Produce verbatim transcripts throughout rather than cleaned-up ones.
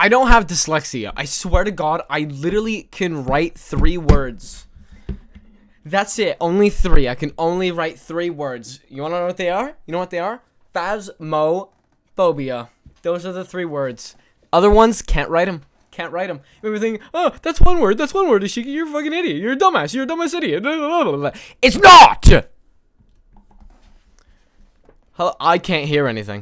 I don't have dyslexia. I swear to God, I literally can write three words. That's it. Only three. I can only write three words. You want to know what they are? You know what they are? Phasmophobia. Those are the three words. Other ones, can't write them. Can't write them. Maybe thinking, oh, that's one word. That's one word. Ishiki, you're a fucking idiot. You're a dumbass. You're a dumbass idiot. It's not! Hello? I can't hear anything.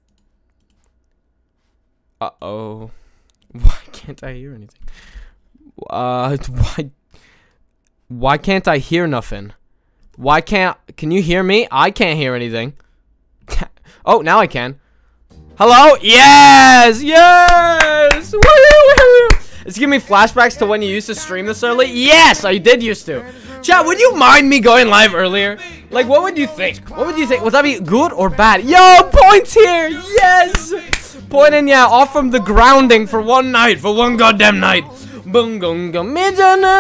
Uh-oh. Why can't I hear anything? Uh, why... Why can't I hear nothing? Why can't... Can you hear me? I can't hear anything. Oh, now I can. Hello? Yes! Yes! Woo! It's giving me flashbacks to when you used to stream this early. Yes, I did used to. Chat, would you mind me going live earlier? Like, what would you think? What would you think? Would that be good or bad? Yo, points here! Yes! Pointing, yeah, off from the grounding for one night, for one goddamn night. Boom, boom, boom. Is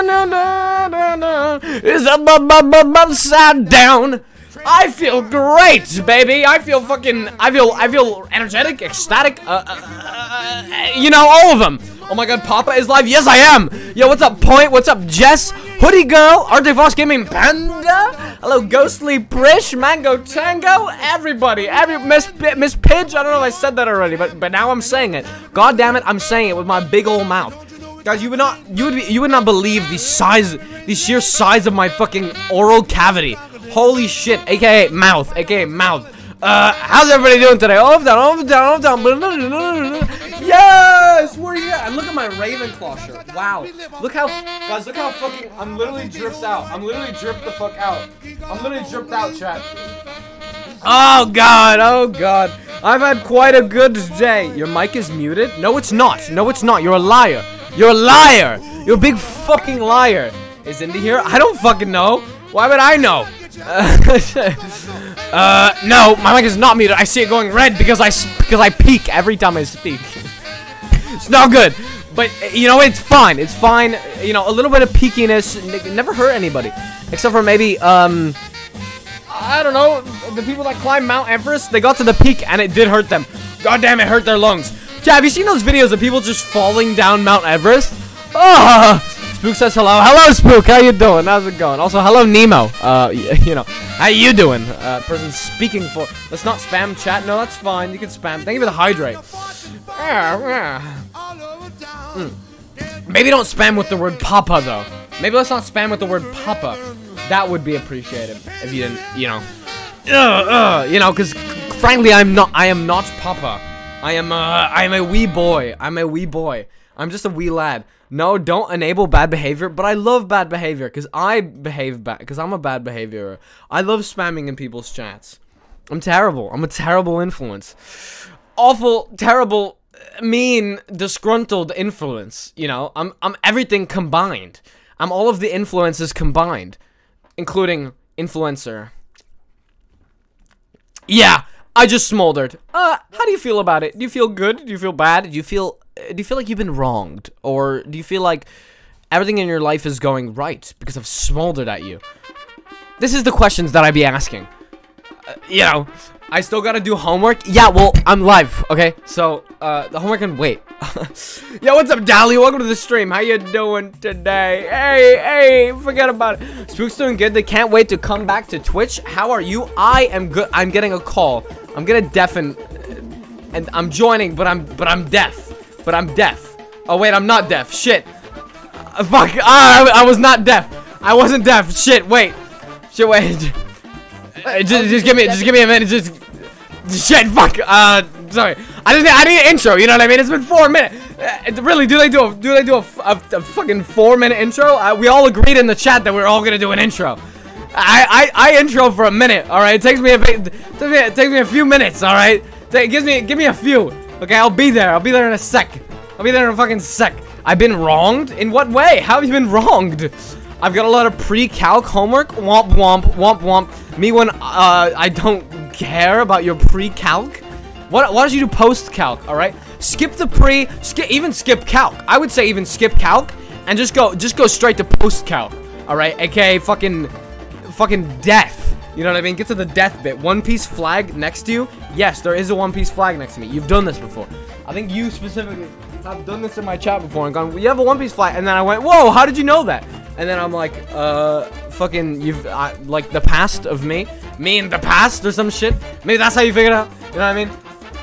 upside down. I feel great, baby. I feel fucking. I feel. I feel energetic, ecstatic. Uh, uh, uh, you know, all of them. Oh my God, Papa is live. Yes, I am. Yo, what's up, Point? What's up, Jess? Hoodie Girl, Artifoss Gaming Panda. Hello, Ghostly Prish, Mango Tango. Everybody, every Miss Miss Pidge. I don't know if I said that already, but but now I'm saying it. God damn it, I'm saying it with my big old mouth. Guys, you would not, you would, be, you would not believe the size, the sheer size of my fucking oral cavity. Holy shit, A K A mouth, A K A mouth. Uh, how's everybody doing today? Off down, off down, off down. Yes, where are you at? And look at my Ravenclaw shirt. Wow, look how, guys, look how fucking, I'm literally dripped out. I'm literally dripped the fuck out. I'm literally dripped out, chat. Oh God, oh God. I've had quite a good day. Your mic is muted? No, it's not. No, it's not. You're a liar. You're a liar! You're a big fucking liar! Is Indy here? I don't fucking know! Why would I know? Uh, uh, no, my mic is not muted. I see it going red because I because I peek every time I speak. It's not good. But, you know, it's fine. It's fine. You know, a little bit of peakiness never hurt anybody. Except for maybe, um... I don't know. The people that climb Mount Everest, they got to the peak and it did hurt them. God damn, it hurt their lungs. Chat, have you seen those videos of people just falling down Mount Everest? Oh, Spook says hello. Hello, Spook. How you doing? How's it going? Also, hello, Nemo. Uh, you know, how you doing? Uh, person speaking for. Let's not spam chat. No, that's fine. You can spam. Thank you for the hydrate. Mm. Maybe don't spam with the word Papa though. Maybe let's not spam with the word Papa. That would be appreciated if you didn't, you know, uh, uh, you know, because frankly, I'm not. I am not Papa. I am, uh, I am a wee boy. I'm a wee boy. I'm just a wee lad. No, don't enable bad behavior, but I love bad behavior, because I behave bad, because I'm a bad behavior. I love spamming in people's chats. I'm terrible. I'm a terrible influence. Awful, terrible, mean, disgruntled influence, you know? I'm, I'm everything combined. I'm all of the influences combined, including influencer. Yeah. I just smoldered. Uh, how do you feel about it? Do you feel good? Do you feel bad? Do you feel, do you feel like you've been wronged? Or do you feel like everything in your life is going right because I've smoldered at you? This is the questions that I be asking. Uh, you know, I still gotta do homework. Yeah, well, I'm live, okay? So, uh, the homework can wait. Yo, what's up, Dally? Welcome to the stream. How you doing today? Hey, hey, forget about it. Spook's doing good. They can't wait to come back to Twitch. How are you? I am good. I'm getting a call. I'm gonna deafen, and I'm joining, but I'm, but I'm deaf. But I'm deaf. Oh, wait, I'm not deaf. Shit. Uh, fuck. Ah, I, I was not deaf. I wasn't deaf. Shit, wait. Shit, wait. Uh, just, just give me, just give me a minute. Just, shit, fuck. Uh, sorry. I just, I need an intro. You know what I mean? It's been four minutes. Uh, really? Do they do a, do they do a, a, a fucking four-minute intro? Uh, we all agreed in the chat that we we're all gonna do an intro. I, I, I intro for a minute. All right. It takes me a, it takes me, it takes me a few minutes. All right. It gives me, give me a few. Okay, I'll be there. I'll be there in a sec. I'll be there in a fucking sec. I've been wronged? In what way? How have you been wronged? I've got a lot of pre-calc homework. Womp womp womp womp. Me when uh I don't care about your pre-calc. What why don't you do post-calc, alright? Skip the pre, skip even skip calc. I would say even skip calc and just go just go straight to post-calc. Alright, aka fucking fucking death. You know what I mean? Get to the death bit. One Piece flag next to you. Yes, there is a One Piece flag next to me. You've done this before. I think you specifically have done this in my chat before and gone, you have a One Piece flag. And then I went, whoa, how did you know that? And then I'm like, uh, fucking, you've, uh, like, the past of me. Me in the past or some shit. Maybe that's how you figured it out. You know what I mean?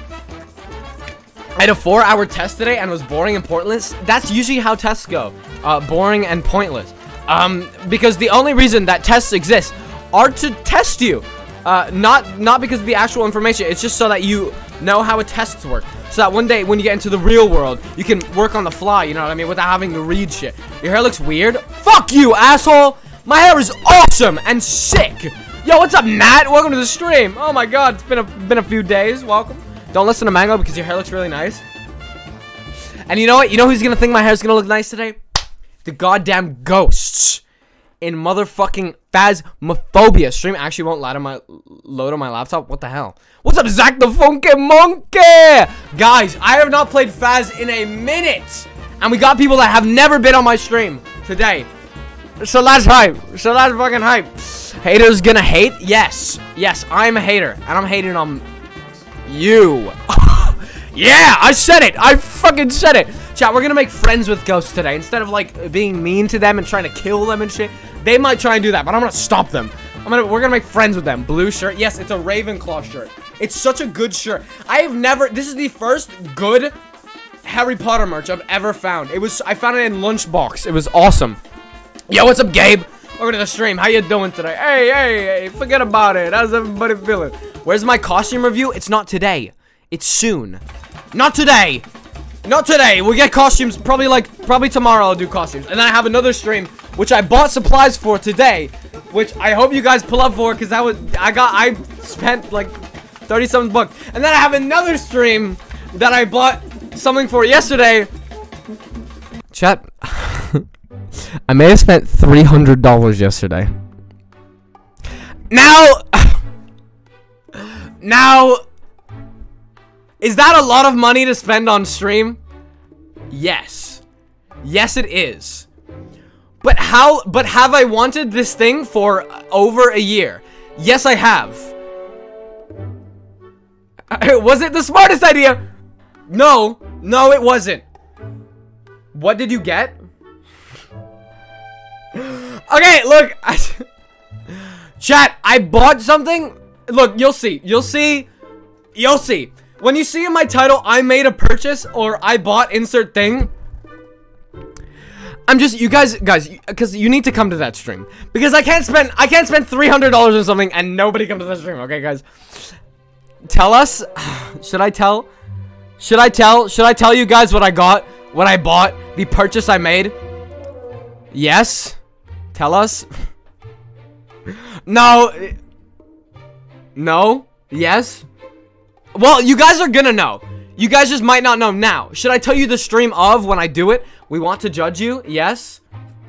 I had a four hour test today and it was boring and pointless. That's usually how tests go. Uh, boring and pointless. Um, because the only reason that tests exist are to test you. Uh, not, not because of the actual information. It's just so that you know how a tests work. So that one day when you get into the real world, you can work on the fly, you know what I mean? Without having to read shit. Your hair looks weird. Fuck you, asshole! My hair is awesome and sick! Yo, what's up, Matt? Welcome to the stream. Oh my god, it's been a, been a few days. Welcome. Don't listen to Mango because your hair looks really nice. And you know what? You know who's gonna think my hair's gonna look nice today? The goddamn ghosts in motherfucking Phasmophobia. Stream actually won't load on my load on my laptop. What the hell? What's up, Zach the Funky Monkey? Guys, I have not played Phas in a minute, and we got people that have never been on my stream today. So that's hype. So that's fucking hype. Haters gonna hate? Yes, yes, I'm a hater, and I'm hating on you. Yeah, I said it. I fucking said it. Chat, we're gonna make friends with ghosts today. Instead of like being mean to them and trying to kill them and shit. They might try and do that, but I'm gonna stop them. I'm gonna we're gonna make friends with them. Blue shirt. Yes, it's a Ravenclaw shirt. It's such a good shirt. I have never this is the first good Harry Potter merch I've ever found. It was I found it in Lunchbox. It was awesome. Yo, what's up, Gabe? Welcome to the stream. How you doing today? Hey, hey, hey, forget about it. How's everybody feeling? Where's my costume review? It's not today. It's soon. Not today. Not today. We'll get costumes probably like probably tomorrow. I'll do costumes, and then I have another stream which I bought supplies for today, which I hope you guys pull up for because that was I got I spent like thirty something bucks, and then I have another stream that I bought something for yesterday. Chat. I may have spent three hundred dollars yesterday. Now, now. Is that a lot of money to spend on stream? Yes. Yes, it is. But how, but have I wanted this thing for over a year? Yes, I have. Was it the smartest idea? No. No, it wasn't. What did you get? Okay, look. Chat, I bought something. Look, you'll see. You'll see. You'll see. When you see in my title, I made a purchase or I bought insert thing. I'm just, you guys, guys, because you need to come to that stream. Because I can't spend, I can't spend three hundred dollars on something and nobody come to that stream. Okay, guys. Tell us, should I tell? Should I tell? Should I tell you guys what I got? What I bought? The purchase I made? Yes? Tell us? No. No? Yes? Well, you guys are gonna know. You guys just might not know now. Should I tell you the stream of when I do it? We want to judge you? Yes?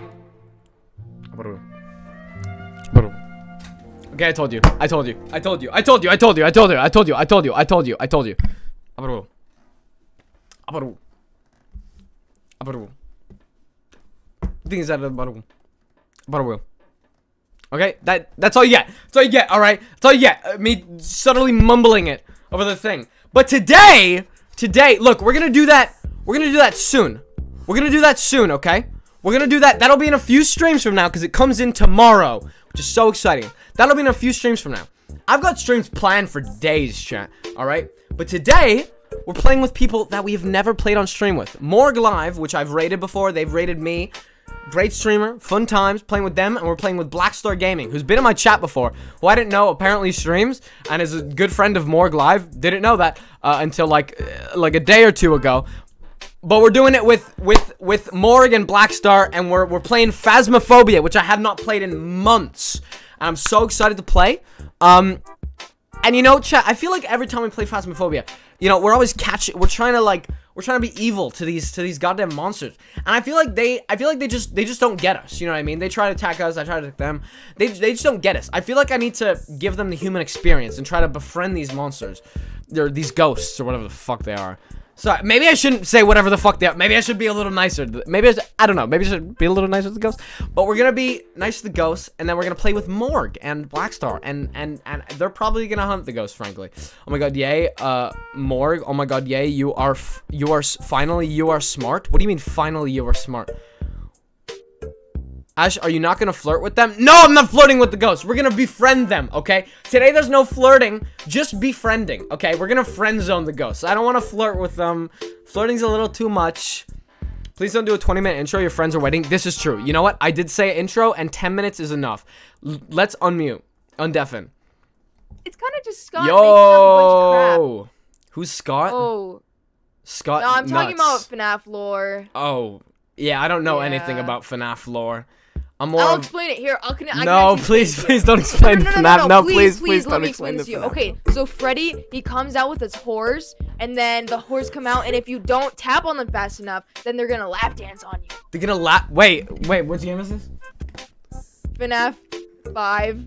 Okay, I told you. I told you. I told you. I told you. I told you. I told you. I told you. I told you. I told you. I told you. Abaru. Abaru. Abaru. Things that Abaru. Abaru. Okay, that that's all you get. That's all you get. All right, that's all you get. Uh, me subtly mumbling it over the thing. But today, today, look, we're gonna do that. We're gonna do that soon. We're gonna do that soon. Okay, we're gonna do that. That'll be in a few streams from now because it comes in tomorrow, which is so exciting. That'll be in a few streams from now. I've got streams planned for days, chat. All right, but today we're playing with people that we have never played on stream with. Morg Live, which I've rated before. They've rated me. Great streamer, fun times playing with them, and we're playing with Blackstar Gaming, who's been in my chat before, who I didn't know apparently streams, and is a good friend of Morg Live. Didn't know that uh, until like uh, like a day or two ago. But we're doing it with with with Morg and Blackstar, and we're we're playing Phasmophobia, which I have not played in months, and I'm so excited to play. Um, and you know, chat, I feel like every time we play Phasmophobia, you know, we're always catching, we're trying to like. We're trying to be evil to these to these goddamn monsters, and I feel like they I feel like they just they just don't get us. You know what I mean? They try to attack us. I try to attack them. They they just don't get us. I feel like I need to give them the human experience and try to befriend these monsters, or these ghosts, or whatever the fuck they are. Sorry, maybe I shouldn't say whatever the fuck they are. Maybe I should be a little nicer. to- Maybe I, should, I don't know. Maybe I should be a little nicer to the ghosts. But we're gonna be nice to the ghosts, and then we're gonna play with Morg and Blackstar, and and and they're probably gonna hunt the ghosts. Frankly, oh my god, yay, uh, Morg. Oh my god, yay, you are f you are s finally you are smart. What do you mean finally you are smart? Ash, are you not gonna flirt with them? No, I'm not flirting with the ghosts. We're gonna befriend them, okay? Today there's no flirting, just befriending, okay? We're gonna friend zone the ghosts. I don't want to flirt with them. Flirting's a little too much. Please don't do a twenty minute intro. Your friends are waiting. This is true. You know what? I did say intro, and ten minutes is enough. L let's unmute, undeafen. It's kind of just Scott making up a bunch of Yo, who's Scott? Oh, Scott. no, I'm talking nuts. about FNAF lore. Oh, yeah. I don't know anything Yeah. about FNAF lore. I'm more. I'll of- explain it here. I'll can, I can no, actually please, explain please don't it. explain no, no, no, FNAF. no, no, No, please, please, please, please let don't me explain explain the this to you. FNAF. Okay, so Freddy, he comes out with his whores, and then the whores come out, and if you don't tap on them fast enough, then they're gonna lap dance on you. They're gonna lap. Wait, wait. What game is this? FNAF five,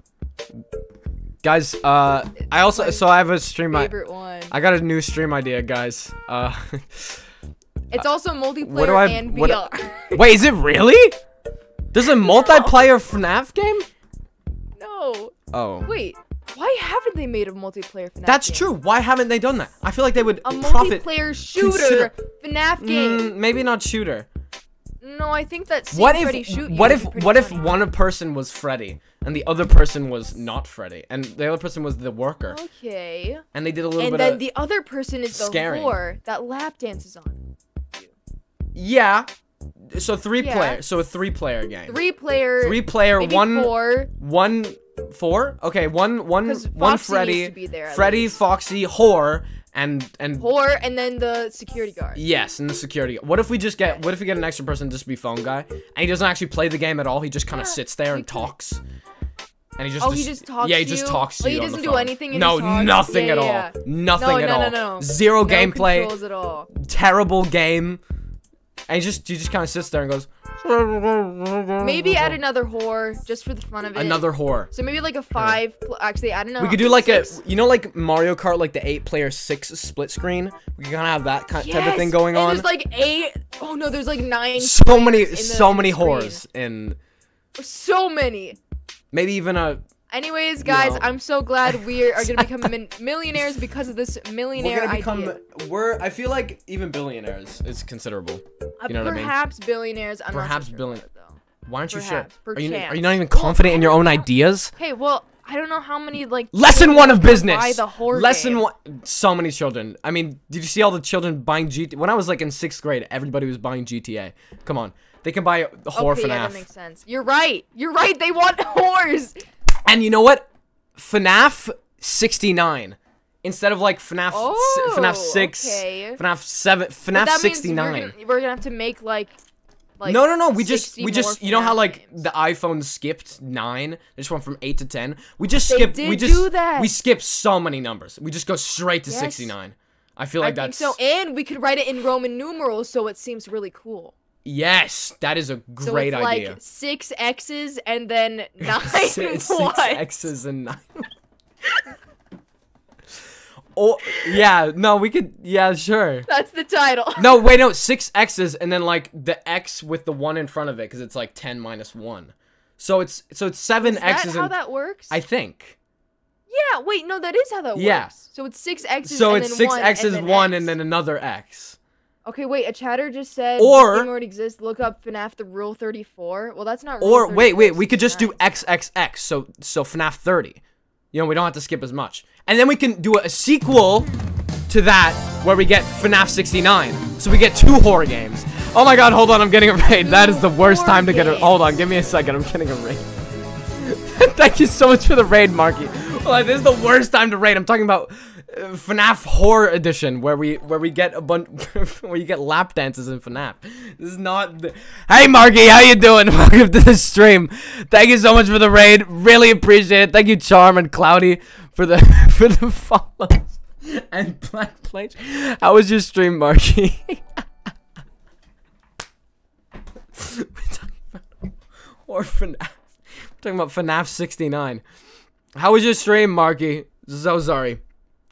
Guys, uh, I also my so I have a stream. I, favorite one. I got a new stream idea, guys. Uh, It's also multiplayer what do I? and What, V R. wait, is it really? There's a multiplayer FNAF game? No, Oh, wait. Why haven't they made a multiplayer FNAF that's game? true. Why haven't they done that? I feel like they would A profit. multiplayer shooter consider- FNAF game. Mm, maybe not shooter. No, I think that seeing What Freddy if? shoot you What would if? be pretty What if funny. one person was Freddy and the other person was not Freddy, and the other person was the worker, Okay. and they did a little And bit then of the other person is the scaring. whore that lap dances on. yeah. So three Yeah. player. So a three player game. Three player. Three player. maybe One. four. One. Four. Okay. One. One. 'Cause One. Foxy Freddy. needs to be there at Freddy, least. Foxy, whore, and and Whore and then the security guard. yes, and the security. What if we just get? What if we get an extra person just to be phone guy, and he doesn't actually play the game at all? He just kind of Yeah, sits there we and could. talks. And he just Oh, he just talks Yeah, he to just you? talks to Oh, he you on doesn't the do phone. anything in No, his talks? nothing Yeah, at yeah, all. yeah. Nothing No, at no, all. no, no. Zero No gameplay. controls at all. Terrible game. And he just he just kind of sits there and goes. Maybe add another whore just for the fun of it. Another whore. So maybe like a five. Pl actually, I don't know. We could do like six. a, you know, like Mario Kart, like the eight player six split screen. We can kind of have that kind type of thing Yes, going and on. There's like eight. Oh no, there's like nine. So many, in the- so in the many screen. whores, and So many. maybe even a. Anyways, guys, know. I'm so glad we are gonna become min millionaires because of this We're millionaire gonna become. idea. We're. I feel like even billionaires is considerable. Uh, You know what I mean? perhaps billionaires. I'm Perhaps not so sure billion- about it, though. Why aren't you Perhaps, sure? Are you, are perchance. you not even confident in your own ideas? Okay, well, I don't know how many like. Lesson one of children business. buy the whore Lesson game. one. So many children. I mean, did you see all the children buying G T A? When I was like in sixth grade, everybody was buying G T A. Come on, they can buy the whore Okay, yeah, that FNAF. makes sense. You're right. You're right. They want whores. And you know what? FNAF sixty-nine instead of like FNAF s- Oh, FNAF six, okay. FNAF seven, But FNAF that means sixty-nine. We're gonna, we're gonna have to make like. Like no, no, no. We just, sixty we more just, you know how FNAF like games. the iPhone skipped nine. They just went from eight to ten. We just They skipped. did we just, do that. we skipped so many numbers. We just go straight to Yes. sixty-nine. I feel I like think that's so, and we could write it in Roman numerals so it seems really cool. yes, that is a So great it's idea. like six X's and then nine six, six Y's. X's and nine. Oh yeah, no, we could. Yeah, sure. That's the title. No, wait, no, six X's and then like the X with the one in front of it because it's like ten minus one. So it's so it's seven Is that X's how and that works? I think. Yeah, wait, no, that is how that Yeah. works. So it's six X's So and it's then six one, X's, and then one, X. and then another X. Okay, wait, a chatter just said Or- this game already exists. Look up FNAF the Rule thirty-four. Well, that's not Rule Or wait, wait, we could just do sixty-nine. X X X. So so FNAF thirty. You know, we don't have to skip as much. And then we can do a sequel to that where we get FNAF sixty-nine. So we get two horror games. Oh my god, hold on, I'm getting a raid. That is the worst horror time to get a- Hold on, give me a second, I'm getting a raid. Thank you so much for the raid, Marky. Well, this is the worst time to raid. I'm talking about uh, FNAF Horror Edition, where we where we get a bunch, where you get lap dances in FNAF. This is not. The hey, Marky, how you doing? Welcome to the stream. Thank you so much for the raid. Really appreciate it. Thank you, Charm and Cloudy, for the for the follows and Black Plate. How was your stream, Marky? We're talking about or FNAF. We're talking about FNAF sixty-nine. How was your stream, Marky? So sorry.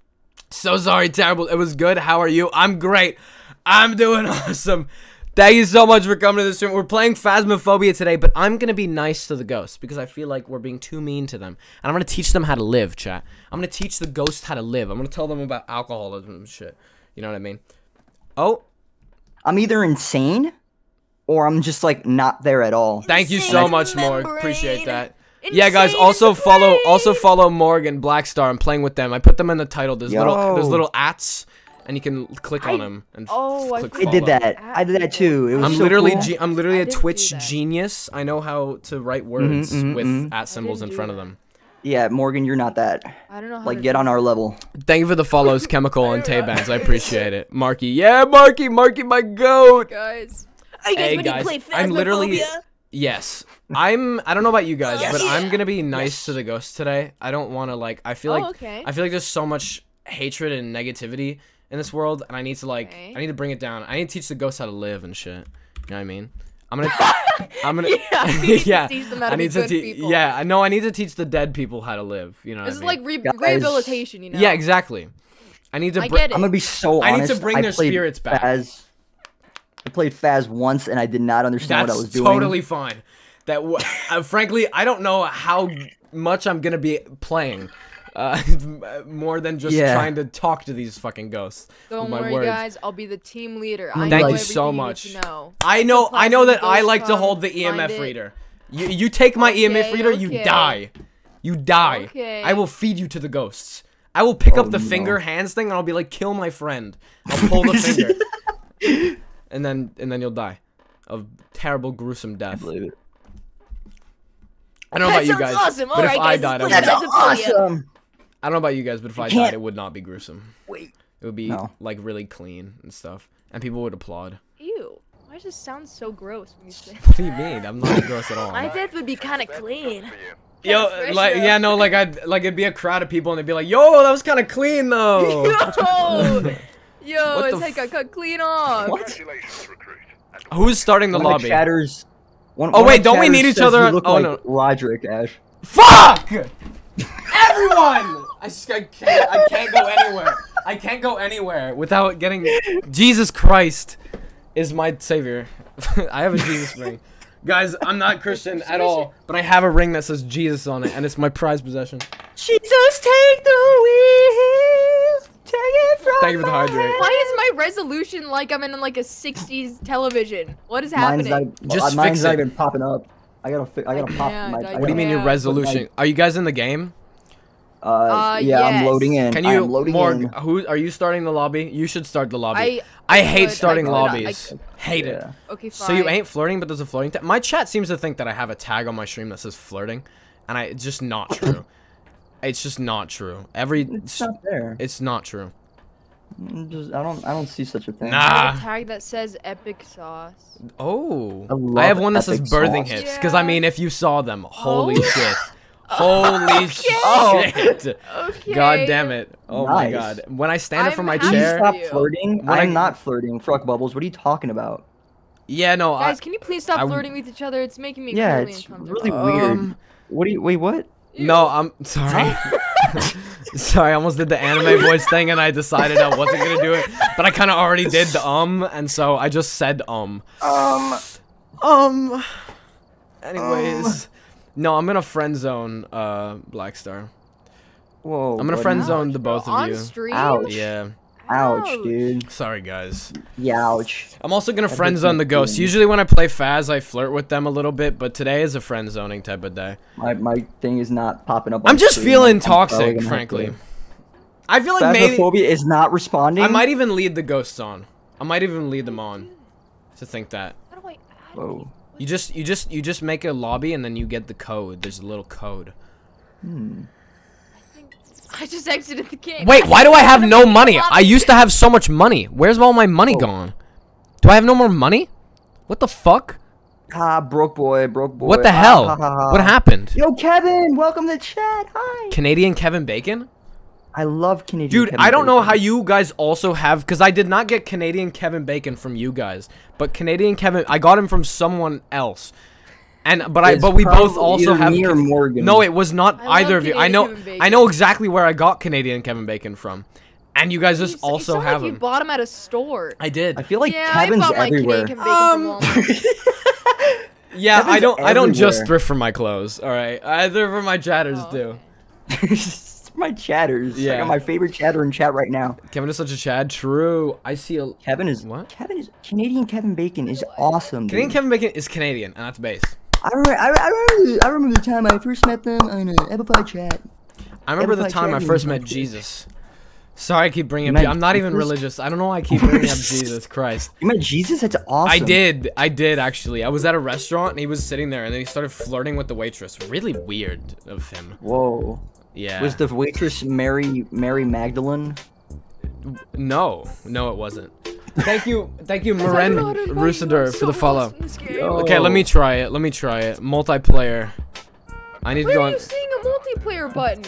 So sorry, terrible. It was good. How are you? I'm great. I'm doing awesome. Thank you so much for coming to the stream. We're playing Phasmophobia today, but I'm going to be nice to the ghosts because I feel like we're being too mean to them. And I'm going to teach them how to live, chat. I'm going to teach the ghosts how to live. I'm going to tell them about alcoholism and shit. You know what I mean? Oh. I'm either insane or I'm just, like, not there at all. Thank you so much, Morg. Appreciate that. Insane Yeah, guys, also is the follow brain. also follow Morg and Blackstar. I'm playing with them. I put them in the title. There's Yo. little there's little ats, and you can click on I- them and Oh, I click I follow. did that. I did that too. It was I'm so literally cool. ge I'm literally I a didn't Twitch do that. genius. I know how to write words mhm, with mhm. at symbols in didn't do front of that. them. Yeah, Morgan, you're not that. I don't know how Like, to get do on our level. Thank you for the follows, Chemical and I don't know. Tay-Bands. I appreciate it. Marky, yeah, Marky, Marky, my goat. guys. Are you guys Hey, ready guys, to play I'm literally- Phasmophobia? Yes, I'm. I don't know about you guys, Yes. but I'm gonna be nice Yes. to the ghosts today. I don't want to like. I feel Oh, like okay. I feel like there's so much hatred and negativity in this world, and I need to like. Okay. I need to bring it down. I need to teach the ghosts how to live and shit. You know what I mean? I'm gonna. I'm gonna. Yeah, you need to yeah. teach them how to I be need to good teach. people. Yeah, I know. I need to teach the dead people how to live. You know what This I is mean? like re Guys. rehabilitation, you know? Yeah, exactly. I need to. I br- get it. I'm gonna be so I need honest. to bring their played spirits back. Phaz, I played Phaz once and I did not understand That's what I was doing. totally fine. That w uh, frankly, I don't know how much I'm gonna be playing. Uh, more than just Yeah. trying to talk to these fucking ghosts. Don't with my worry, words. guys. I'll be the team leader. I Thank know you everything so you need much. to know. I know, The I know that plasma I like to ghost hold the come, E M F find it. reader. You, you take my E M F Okay, reader, you okay. die. You die. Okay. I will feed you to the ghosts. I will pick Oh, up the no. finger hands thing and I'll be like, kill my friend. I'll pull the finger, and then and then you'll die of terrible, gruesome I death. believe it. I don't know about That you sounds guys, awesome. but Alright, if I guys, died, I let's would. play That's Phasmophobia. awesome. I don't know about you guys, but if I can't- died, it would not be gruesome. Wait. It would be No. like really clean and stuff, and people would applaud. Ew. Why does this sound so gross when you say What do you mean? I'm not gross at all. my death would be kind of clean. Yo, fresh like though. yeah, no, like I'd like it'd be a crowd of people and they'd be like, "Yo, that was kind of clean though." Yo! Yo, What his the head got cut clean off. What? Who's starting the One of lobby? the chatters. One, Oh, one of wait, the don't we chatters need each says other- You look oh, like no. Roderick, Ash. Fuck! Everyone! I just I can't I can't go anywhere. I can't go anywhere without getting. Jesus Christ is my savior. I have a Jesus ring. Guys, I'm not Christian at all, but I have a ring that says Jesus on it, and it's my prized possession. Jesus, take the wheel. Take it from Thank you for the my hydrate. hand. Why is my resolution like I'm in like a sixties television? What is Mine's happening? not, Just uh, mine's fix not it. even popping up. I gotta, fi I gotta I pop can't, my. I I What do you mean your Yeah. resolution? Are you guys in the game? Uh, Uh, yeah, I'm yes. loading in. Can I you, am loading Morg, in. who are you starting the lobby? You should start the lobby. I- I, I hate could, I starting could, I lobbies. could. Hate it. Yeah. Okay, fine. So you ain't flirting, but there's a flirting tag. My chat seems to think that I have a tag on my stream that says flirting, and I it's just not true. It's just not true. Every It's not there. it's not true. I'm just, I don't, I don't see such a thing. I have Nah. a tag that says epic sauce. Oh, I I, love have one that says epic birthing sauce. hits because I Yeah. mean, if you saw them, holy Oh. shit, holy Oh. shit, Okay. God damn it, oh my Nice. god. When I stand up I'm from my happy Can you chair, stop you. flirting? When I- I'm not flirting. Fuck Bubbles. What are you talking about? yeah, no, I, Guys, can you please stop I- flirting with each other? It's making me Yeah, really it's uncomfortable. really weird. Um, What do you? Wait, what? no, I'm sorry. Sorry, I almost did the anime voice thing and I decided I wasn't gonna do it, but I kind of already did the um, and so I just said um. Um. Um. Anyways, no, I'm gonna friend zone uh Blackstar. Whoa. I'm gonna buddy. friend zone the Bro, both of on you. stream? Ouch. Yeah. Ouch, dude. Sorry, guys. Youch. I'm also gonna That friend hurts zone my the ghosts. feelings. Usually when I play Phaz, I flirt with them a little bit, but today is a friend zoning type of day. My my thing is not popping up. I'm on just screen. feeling I'm probably toxic, gonna have frankly. to- I feel like maybe Phasmophobia is not responding. I might even lead the ghosts on. I might even lead them on. To think that. How do I? How do Whoa. You just you just you just make a lobby and then you get the code. There's a little code. Hmm. I, think... I just exited the game. Wait, why do I have no money? Lobby. I used to have so much money. Where's all my money Oh. gone? Do I have no more money? What the fuck? Ah, broke boy, broke boy. What the Ah, hell? ha, ha, ha. What happened? Yo, Kevin, welcome to chat. Hi. Canadian Kevin Bacon? I love Canadian. Dude, Kevin I don't know Bacon. how you guys also have, because I did not get Canadian Kevin Bacon from you guys, but Canadian Kevin, I got him from someone else, and but I It's but we both probably also either have. me or Can- Morgan. No, it was not I love either of you. I Canadian know, Kevin Bacon. I know exactly where I got Canadian Kevin Bacon from. And you guys You just s- you also sound have like you them. bought them at a store. I did. I feel like yeah, Kevin's I bought my everywhere. Canadian bacon Um, from Walmart. Yeah, I Kevin's don't. I don't just everywhere. thrift for my clothes. All right, either for my chatters Oh, do. It's my chatters. I Yeah. got my favorite chatter in chat right now. Kevin is such a Chad. True. I see a Kevin is What? Kevin is Canadian Kevin Bacon is awesome. Canadian dude. Kevin Bacon is Canadian, and that's base. I remember, I, I, remember, I remember the time I first met them on an Amplify chat. I remember the Amplify time I chat first and- met Jesus. Sorry, I keep bringing You up. Je- met I'm not even Jesus? religious. I don't know why I keep bringing up Jesus Christ. You met Jesus? That's awesome. I did. I did actually. I was at a restaurant and he was sitting there and then he started flirting with the waitress. Really weird of him. Whoa. Yeah. Was the waitress Mary Mary Magdalene? No, no, it wasn't. Thank you, thank you, I Maren forgot to invite you, Rusador I'm for the so follow. lost in this game. Yo. Okay, let me try it. Let me try it. Multiplayer. I need to Where go are on. you seeing a multiplayer button?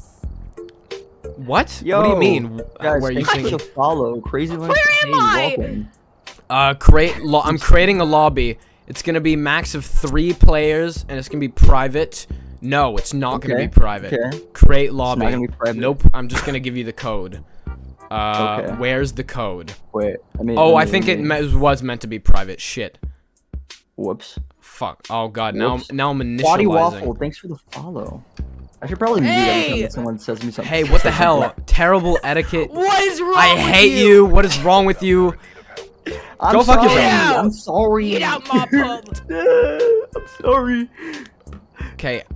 What? Yo, what do you mean? Guys, Where are you thanks for seeing? the follow. Crazy Link. Where am hey, I? welcome. Uh, create. Lo I'm creating a lobby. It's gonna be max of three players, and it's gonna be private. No, it's not gonna Okay, be private. okay. Create lobby. gonna be private? Nope. I'm just gonna give you the code. Uh, Okay. where's the code? Wait, I mean. Oh, let I me- think let it me- me was meant to be private. Shit. Whoops. Fuck. Oh god. Now I'm Whoops. now I'm Body Waffle, initializing. thanks for the follow. I should probably mute Hey! every time someone says me something. Hey, what the says hell? something. Terrible etiquette. What is wrong I with hate you? you. What is wrong with you? I'm Go fuck sorry. yourself. I'm sorry. Get out my pub. I'm sorry. Okay.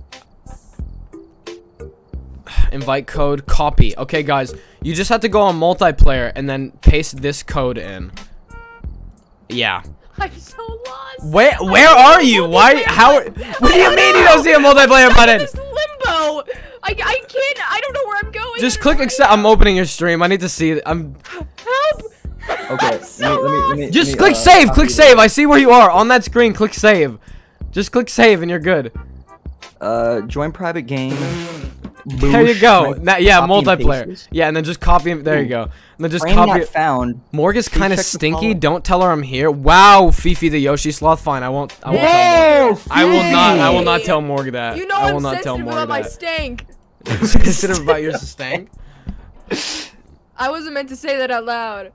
Invite code, copy. Okay, guys, you just have to go on multiplayer and then paste this code in. Yeah. I'm so lost. Where where are you? Why? How? What do you mean you don't see a multiplayer button? This limbo. I, I can't. I don't know where I'm going. Just click accept. I'm opening your stream. I need to see. I'm. Help. Okay, I'm so let me, let me, let lost. me, Just let me, click uh, save. copy Click this. save. I see where you are on that screen. Click save. Just click save and you're good. Uh, join private game. There you Boosh. go. Can I Now, yeah, copy and paste multiplayer. this? Yeah, and then just copy. There you go. And then just Frame copy. not it. found. Morg is kind of check the stinky. follow- Don't tell her I'm here. Wow, Fifi the Yoshi sloth. Fine, I won't. I won't tell Morg. Whoa! I will not. I will not Fifi. tell Morg that. You know I will I'm not tell sensitive Morg about my that. stank. Sensitive about your stank. I wasn't meant to say that out loud.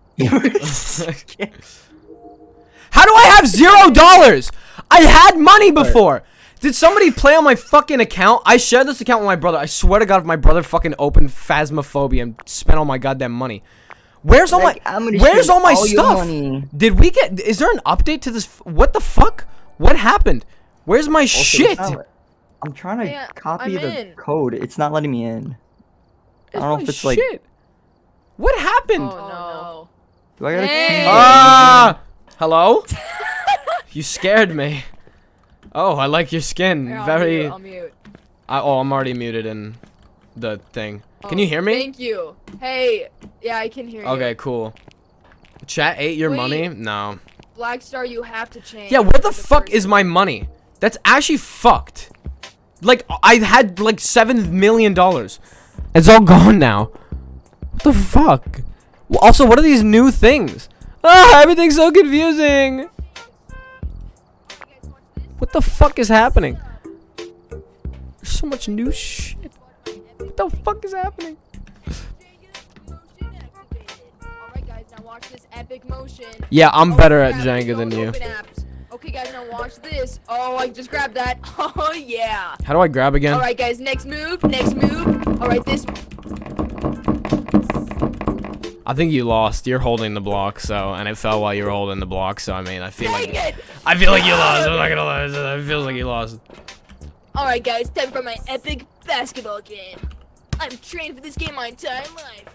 How do I have zero dollars? I had money before. Did somebody play on my fucking account? I shared this account with my brother. I swear to God, if my brother fucking opened Phasmophobia and spent all my goddamn money. Where's all Like, my? I'm gonna Where's spend all my all your stuff? money. Did we get? Is there an update to this? What the fuck? What happened? Where's my Also, it's shit? not let- I'm trying to Yeah, copy I'm the in. code. It's not letting me in. I don't know my if it's like. shit. What happened? Oh no. Do I gotta Hey! change? Ah! Hello? You scared me. Oh, I like your skin. Here, I'll Very. mute, I'll mute. I, oh, I'm already muted in the thing. Can you Oh, hear me? Thank you. Hey, yeah, I can hear you. Okay, cool. Chat ate your Wait. money? No. Black Star, you have to change. Yeah, what the the fuck is person. my money? That's actually fucked. Like, I had like seven million dollars. It's all gone now. What the fuck? Well, also, what are these new things? Ah, everything's so confusing. What the fuck is happening? There's so much new shit. What the fuck is happening? Alright guys, now watch this epic motion. Yeah, I'm Oh, better at crap, Jenga don't than you. open apps. Okay guys, now watch this. Oh, I just grabbed that. Oh yeah. How do I grab again? Alright guys, next move, next move. Alright, this I think you lost. You're holding the block, so, and it fell while you were holding the block, so I mean, I feel dang like it! I feel like you lost. I'm not gonna lie. It feels like you lost. Alright guys, time for my epic basketball game. I'm trained for this game my entire life.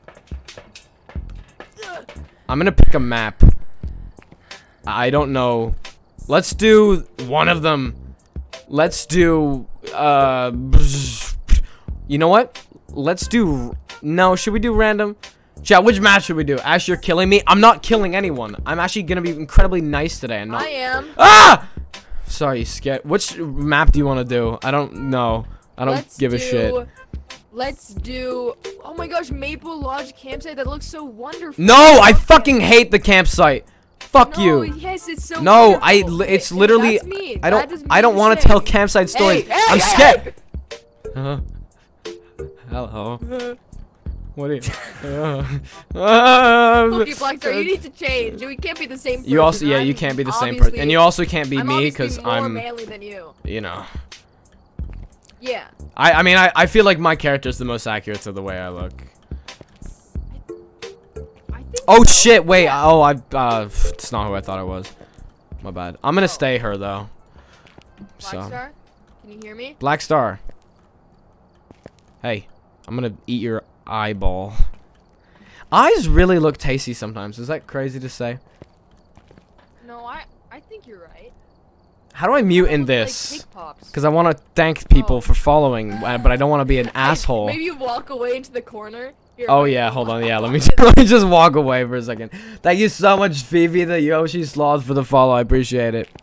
Ugh. I'm gonna pick a map. I don't know. Let's do one of them. Let's do uh you know what? Let's do no, should we do random? Chat, which match should we do? Ash, you're killing me. I'm not killing anyone. I'm actually gonna be incredibly nice today and not I am. Ah! Sorry, scared. Which map do you want to do? I don't know. I don't Let's give a do- shit. Let's do. Oh my gosh, Maple Lodge campsite. That looks so wonderful. No, I fucking hate the campsite. Fuck No, you. Yes, it's so. No, I. wonderful. li- It's Hey, literally. that's me. I That don't. doesn't I mean don't to want to say. tell campsite stories. Hey, I'm hey, scared. Uh, hello. hey. What do you? Uh, uh, Okay, Blackstar, you need to change. We can't be the same person. you also, yeah, I'm you can't be the same person, obviously- and you also can't be I'm me obviously because more I'm, manly than you. you know. Yeah. I, I mean, I, I feel like my character is the most accurate to the way I look. I think Oh so. shit! Wait. Oh, I. Uh, it's not who I thought it was. My bad. I'm gonna stay her though. So. Blackstar, can you hear me? Black Star. Hey, I'm gonna eat your eyeball. Eyes really look tasty sometimes. Is that crazy to say? No, I I think you're right. How do I mute in Like this? cake pops. Because I want to thank people Oh. for following, uh, but I don't want to be an asshole. Maybe you walk away into the corner. Here, Oh I'll- yeah, hold on. Yeah, let me I'll- let me just walk away for a second. Thank you so much, Phoebe the Yoshi Sloth, for the follow. I appreciate it.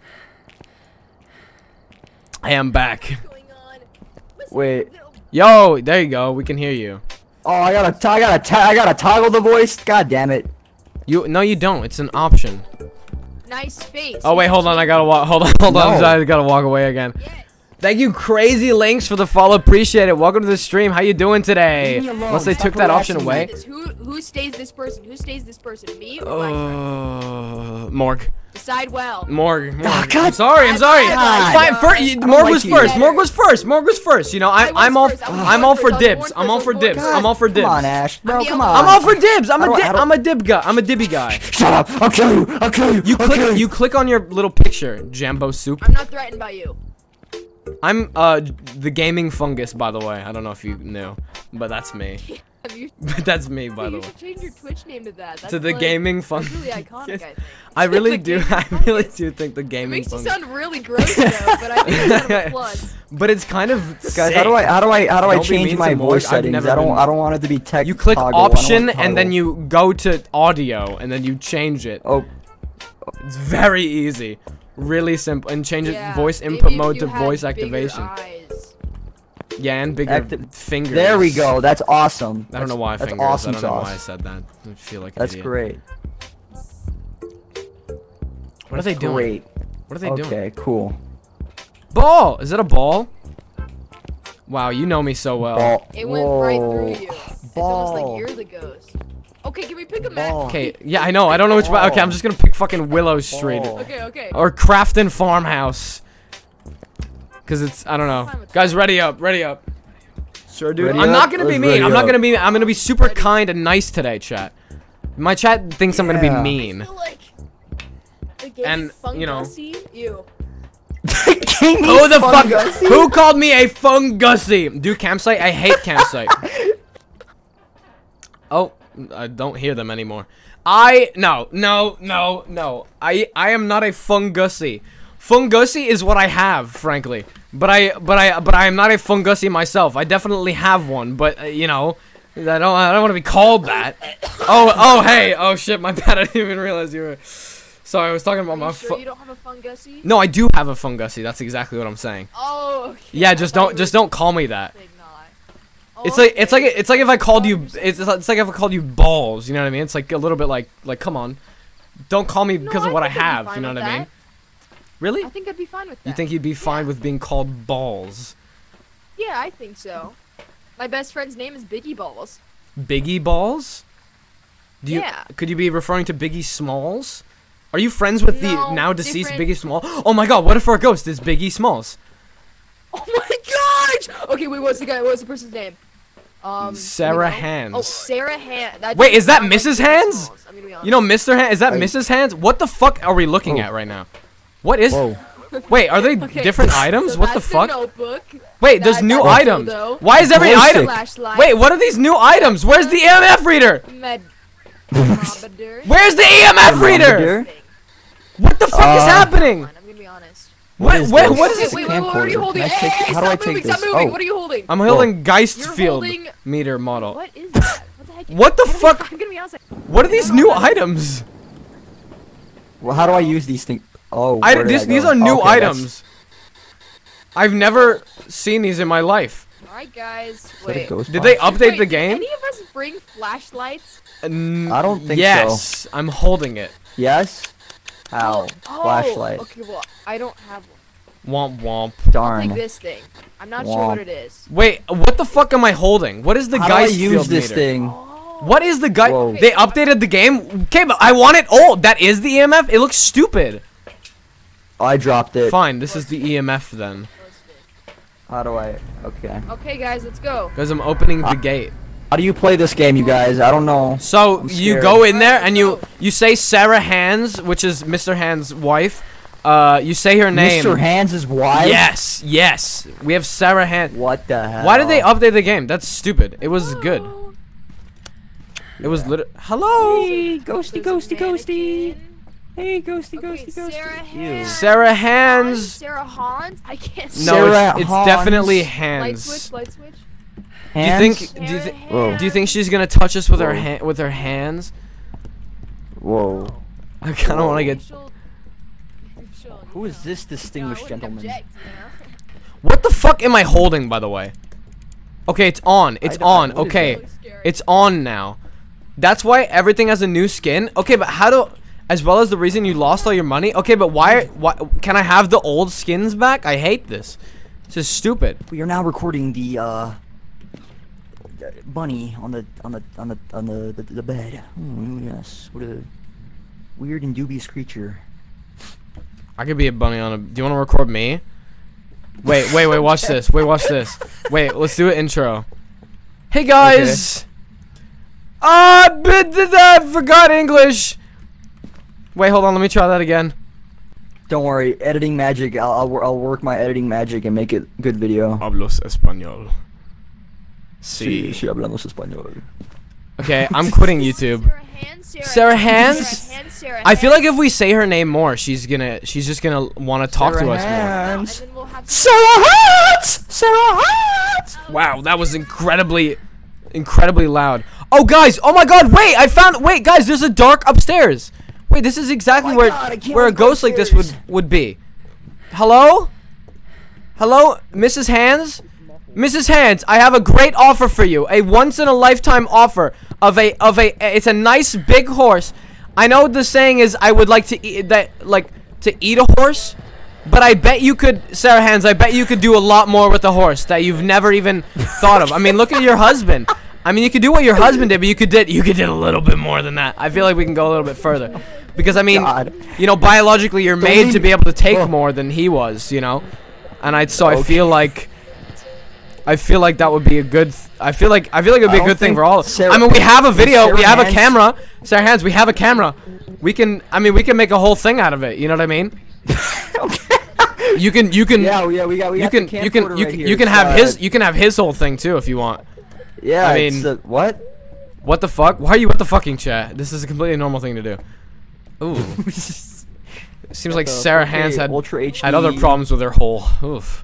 I am back. What's going on? Listen, Wait. no, Yo, there you go. We can hear you. Oh, I gotta, t I gotta, t I gotta toggle the voice. God damn it. You no, you don't. It's an option. Nice face. Oh wait, hold on. I gotta walk. Hold on, hold on. I'm No. sorry, I gotta walk away again. Yes. Thank you, Crazy Links, for the follow. Appreciate it. Welcome to the stream. How you doing today? Leave me alone. Unless they Stop took that option harassing me. away. This. Who who stays this person? Who stays this person? Me or Blackstar? Uh, Morg. Decide well. Morg. Morg. Ah, I'm God. sorry. I'm sorry. God. Fine. Fir you- don't Morg like was you. first. Morg was first. Morg was first. You know, I I, was I'm all. first. I was I'm born all for first. I was dibs. born I'm all first. for I was born dibs. first. I'm all for Come dibs. on, Ash. Bro, I'm the come only- on. I'm all for dibs. I'm How a do I- dib. how do- I'm a dib guy. I'm a dibby guy. Shut up. I'll kill you. I'll kill you. You I'll click. kill You click on your little picture, Jambo Soup. I'm not threatened by you. I'm uh the gaming fungus, by the way. I don't know if you knew, but that's me. Have you? But that's me, by the you way. should change your Twitch name to that. That's To the like, gaming That's fungus. really iconic. I think. I really The do. gaming I really fungus. do think the It gaming makes you fungus. sound really gross though, but I think it's kind of a plus. But it's kind of Guys, how do I, how do I, how do I Don't be change mean my to Morg. voice I've settings? never I don't, been- I don't want it to be tech. You click toggle. I don't option want and then toggle. you go to audio and then you change it. Oh, It's very easy. Really simple. And change Yeah, it voice maybe input if mode you to had voice bigger activation. eyes. Yeah, and bigger Acti- fingers. there we go. That's awesome. I don't know That's- why That's fingers. awesome I don't know sauce. why I said that. I feel like an That's idiot. great. What are they doing? Great. What are they doing? Okay, cool. Ball! Is it a ball? Wow, you know me so well. Ball. It went right through Whoa. you. It's almost Ball. like you're the ghost. Okay, can we pick a map? Ball. Okay, yeah, I know. I don't know which. Ball. Okay, I'm just gonna pick fucking Willow Street Ball. Okay, okay. or Crafton Farmhouse. Cause it's I don't know. Fine with Guys, ready up, ready up. Sure, dude. I'm not gonna be mean. I'm not gonna be. I'm gonna be super Ready. kind and nice today, chat. My chat thinks I'm gonna be Yeah. mean. I feel like the game And, you know. Ew. Who the fuck? Who called me a fungusy? Dude, campsite. I hate campsite. Oh, I don't hear them anymore. I no no no no. I I am not a fungusy. Fungusy is what I have, frankly. But I but I but I am not a fungusy myself. I definitely have one, but uh, you know, I don't I don't want to be called that. Oh oh hey oh shit my bad. I didn't even realize you were. Sorry, I was talking about Are my. you Fu sure you don't have a fungusy? no, I do have a fungusy. That's exactly what I'm saying. Oh. Okay. Yeah, I just thought don't you just were don't call me that. saying not. It's like it's like Okay. it's like if I called you it's it's like if I called you balls, you know what I mean? It's like a little bit like like come on. Don't call me No, because of what I think I'd be have, fine you know what with I mean? that. Really? I think I'd be fine with that. You think you'd be fine Yeah. with being called balls? Yeah, I think so. My best friend's name is Biggie Balls. Biggie balls? Do you Yeah. could you be referring to Biggie Smalls? Are you friends with the No, now deceased different. Biggie Smalls? Oh my god, what if our ghost is Biggie Smalls? Oh my gosh! Okay, wait, what's the guy? What's the person's name? Um. Sarah you know? Hands. Oh, Sarah Hands. That Wait, doesn't is that sound like Missus Biggie Hands? Smalls, I'm gonna be honest. You know Mister Hands? Is that I- Missus Hands? What the fuck are we looking Oh. at right now? What is Whoa. Wait, are they Okay, different items? so What the that's fuck? notebook. Wait, there's That- new that's a items. dildo. Why is every Glow item? stick. Flashlight. Wait, what are these new items? Where's the E M F reader? Med. Mobadur. Where's the E M F reader? Mobadur? What the fuck is Uh, happening? I'm gonna be honest. What? is What? this? What is Wait, this? wait, wait, what are you camcorder. holding? Can I Hey, take- hey, how do I stop take moving, this? stop moving. Oh. What are you holding? I'm holding You're Geistfield holding. meter model. What is that? What the heck? What the I don't fuck? even- I'm gonna be honest. What are these new items? Well, how do I use these things? Oh, I, where did these I these go? are new Okay, that's- items. I've never seen these in my life. All right, guys. that a Wait. ghost Did they box? update Wait, the did game? Any of us bring flashlights? N- I don't think so. yes, I'm holding it. Yes. How? Oh, Flashlight. Okay, well, I don't have one. Womp womp. Take Darn. this thing. I'm not Womp. sure what it is. Wait, what the fuck am I holding? What is the How do I Geist use field this meter? thing? Oh. What is the guy? Whoa. They updated the game. Okay, but I want it old. That is the E M F. It looks stupid. I dropped it. Fine, this is the E M F then. How do I? Okay. Okay, guys, let's go. Because I'm opening the Uh, gate. How do you play this game, you guys? I don't know. So I'm you scared. go in there and you you say Sarah Hands, which is Mister Hands' wife. Uh, you say her name. Mister Hands' wife? Yes, yes. We have Sarah Hands. What the hell? Why did they update the game? That's stupid. It was good. It was lit. Hello, Hey, ghosty, ghosty, ghosty. Hey, ghosty, Okay, ghosty, ghosty. Sarah Ew. Hands. Sarah Hands. Sarah Hans? I can't see. No, Sarah it's, it's Hans. definitely Light Hands. switch, light switch. Do you Hands? think? Do you Sarah think? Whoa. Do you think she's gonna touch us with her Whoa. hand with her hands? Whoa. I kind of want to get. She'll- she'll, Who you is know, this I distinguished wouldn't gentleman? object, you know? What the fuck am I holding, by the way? Okay, it's on. It's don't- on. what is Okay, Really scary. it's on now. That's why everything has a new skin. Okay, but how do? As well as the reason you lost all your money. Okay, but why? Why can I have the old skins back? I hate this. This is stupid. We are now recording the uh bunny on the on the on the on the the, the bed. Hmm, yes, what a weird and dubious creature. I could be a bunny on a. Do you want to record me? Wait, wait, wait. Watch this. Wait, watch this. Wait, let's do an intro. Hey guys. Ah, uh, I forgot English. Wait, hold on. Let me try that again. Don't worry, editing magic. I'll I'll, wor- I'll work my editing magic and make it good video. Hablos español. Sí, Sí. sí, hablamos español. Okay, I'm quitting YouTube. Sarah Hands. Sarah, Sarah Hands. Hands? Sarah Hands. Sarah I feel Hands. like if we say her name more, she's gonna, she's just gonna want to talk to Sarah us more. And Hands. then we'll have to- Sarah Hands! Sarah Hands! Wow, that was incredibly, incredibly loud. Oh, guys! Oh my God! Wait, I found. Wait, guys! There's a dark upstairs. Wait, this is exactly Oh my where God, I can't where a wanna go ghost like this would upstairs. would be. Hello? Hello, Missus Hands? Missus Hands, I have a great offer for you. A once in a lifetime offer of a of a. It's a nice big horse. I know the saying is I would like to eat that like to eat a horse. But I bet you could, Sarah Hands, I bet you could do a lot more with a horse that you've never even thought of. I mean, look at your husband. I mean, you could do what your husband did, but you could did you could did a little bit more than that. I feel like we can go a little bit further. Because I mean, God. you know, biologically you're made to leave- be able to take Oh. more than he was, you know? And I so I Okay. feel like I feel like that would be a good th I feel like I feel like it would be I a don't good thing think for all of Sarah- I mean, we have a video, we Sarah have a Hands- camera. Sarah Hands, we have a camera. We can I mean, we can make a whole thing out of it, you know what I mean? You can you can Yeah, yeah, we got we you got can the you can camcorder you right can here. you can It's, have uh, his you can have his whole thing too if you want. Yeah, I it's, mean- uh, what? What the fuck? Why are you what the fucking chat? This is a completely normal thing to do. Ooh. Seems like the Sarah four K Hands had Ultra H D. had other problems with her hole. Oof.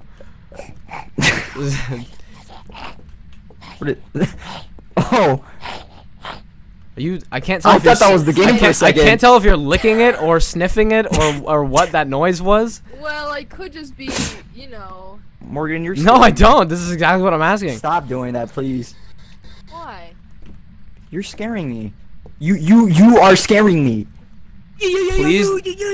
What it- oh, Are you I can't tell I if you're thought that s- was the game I for a can't, I second. can't tell if you're licking it or sniffing it or or what that noise was. Well, I could just be, you know. Morgan, you're No, I don't. This is exactly what I'm asking. Stop doing that, please. Why? You're scaring me. You you you are scaring me. Please.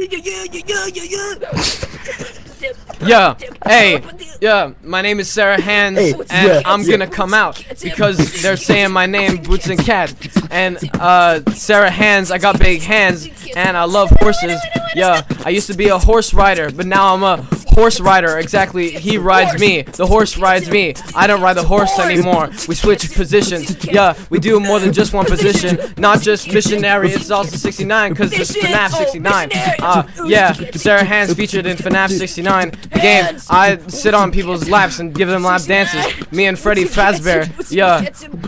Yeah. Hey. Yeah. My name is Sarah Hands, Hey, and yeah, I'm yeah. gonna come out because they're saying my name, Boots and Cat, and uh, Sarah Hands. I got big hands, and I love horses. Yeah. I used to be a horse rider, but now I'm a horse rider. Exactly. He rides me. The horse rides me. I don't ride the horse anymore. We switch positions. Yeah. We do more than just one position. Not just missionary. It's also sixty-nine because it's FNAF sixty-nine. Uh, yeah. Sarah Hands featured in FNAF sixty-nine. The game. I sit on people's laps and give them lap dances. Me and Freddy Fazbear. Yeah.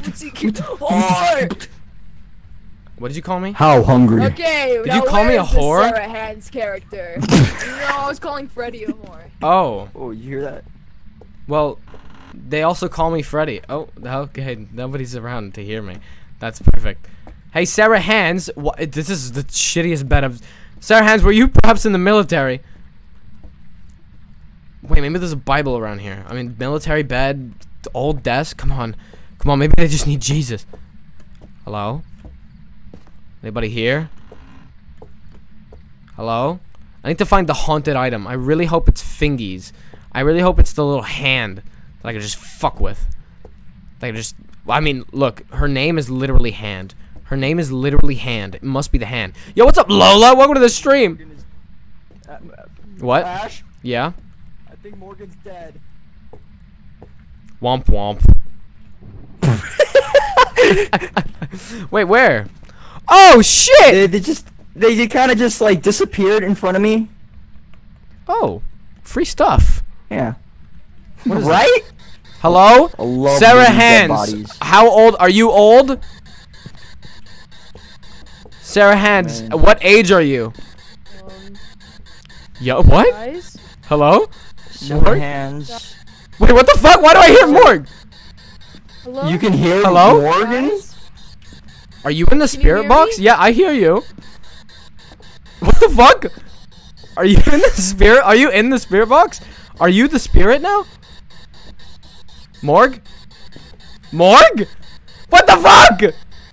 What did you call me? How hungry? Okay. Did you call me a whore? Sarah Hands character. No, I was calling Freddy a whore. Oh. Oh, you hear that? Well, they also call me Freddy. Oh, okay. Nobody's around to hear me. That's perfect. Hey, Sarah Hands. What? This is the shittiest bed of. Sarah Hands, were you perhaps in the military? Wait, maybe there's a Bible around here. I mean, military bed, old desk. Come on, come on. Maybe they just need Jesus. Hello? Anybody here? Hello? I need to find the haunted item. I really hope it's fingies. I really hope it's the little hand that I can just fuck with. That I can just. I mean, look. Her name is literally hand. Her name is literally hand. It must be the hand. Yo, what's up, Lola? Welcome to the stream. Uh, What? Ash, Yeah. I think Morgan's dead. Womp womp. Wait, where? Oh shit! They, they just, they, they kind of just like disappeared in front of me. Oh, free stuff. Yeah. What is right? Hello? I love Sarah these dead Hands. bodies. How old are you? Old? Sarah Hands. Man. What age are you? Um, Yo, what? guys? Hello? Sarah Morg? Hands. Wait, what the fuck? Why do I hear Morg? Hello? You can hear Hello? Morgan? Guys? Are you in the Can you spirit hear box? me? Yeah, I hear you. What the fuck? Are you in the spirit? Are you in the spirit box? Are you the spirit now? Morg? Morg? What the fuck?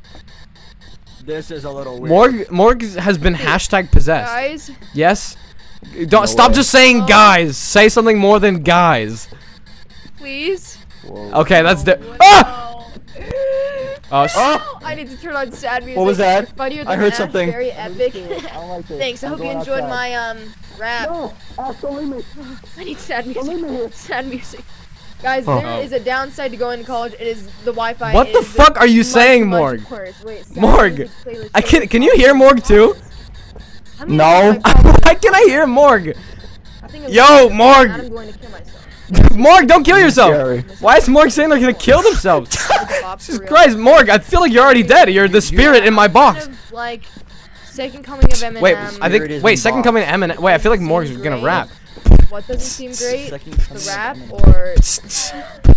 This is a little weird. Morg Morg has been hashtag possessed. Guys? Yes? Don't No stop way. just saying Oh. guys. Say something more than guys. Please? Whoa. Okay, that's the Oh, ah! no. Oh, s- Oh! I need to turn on sad music. What was that? Funnier than I heard that, something. Very epic. I like it. Thanks. I I'm hope you going enjoyed outside. my um rap. No, Ash, don't leave me. I need sad Don't leave me here. music. Sad music. Guys, Oh. there is a downside to going to college. It is the Wi-Fi. What the is fuck are you much, saying, much Morg? worse. Wait, sad Morg, music playlist I can- goes can you off. hear Morg too? I'm gonna No. use my phone. Why can I hear Morg? I think it's Yo, gonna- Morg. I'm going to kill myself. Morg, don't kill yourself. Scary. Why is Morg saying they're gonna kill themselves? Bob, for Jesus real. Christ, Morg, I feel like you're already dead. You're the spirit in my box. Kind of like second coming of Eminem. Wait, I Spirit is think. Wait, in second box. coming to Eminem. Wait, I feel like Morg's gonna Great. rap. What doesn't seem great? Second The coming rap of or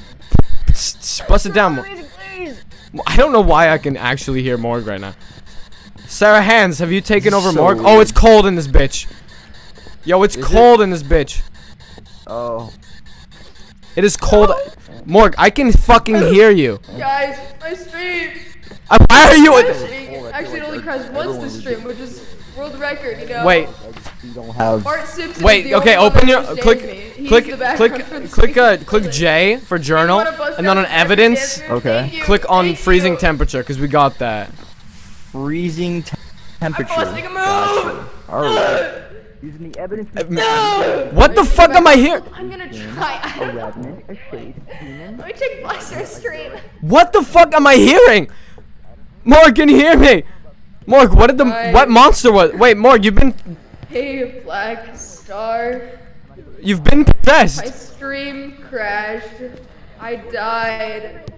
Bust it down. Mo- Music, please. I don't know why I can actually hear Morg right now. Sarah Hands, have you taken over So Morg? Oh, weird. it's cold in this bitch. Yo, it's Is it? cold in this bitch. Oh. It is cold. Morg, I can fucking hear you. Guys, my stream. Uh, Why are you? Actually, it only crashed once this stream, which is world record. You know. Wait, You don't have. Bart Simpson. wait. is the Okay, only one open that your understands click, me. He's click, the background click, for the click, stream. uh, click J for journal, You wanna bust and then down on the record evidence, dancer? Okay. Thank you, click on thank freezing you. temperature because we got that. Freezing te- temperature. I'm busting a move. Gotcha. Alright. Using the evidence. What the fuck am I hearing? I'm gonna try. I A don't know. revenant, a shade, demon. Let me check Blaster stream. What the fuck am I hearing? Morg, can you hear me? Morg, what did the Hi. what monster was? Wait, Morg, you've been Hey, Black Star. you've been My possessed. stream crashed. I died.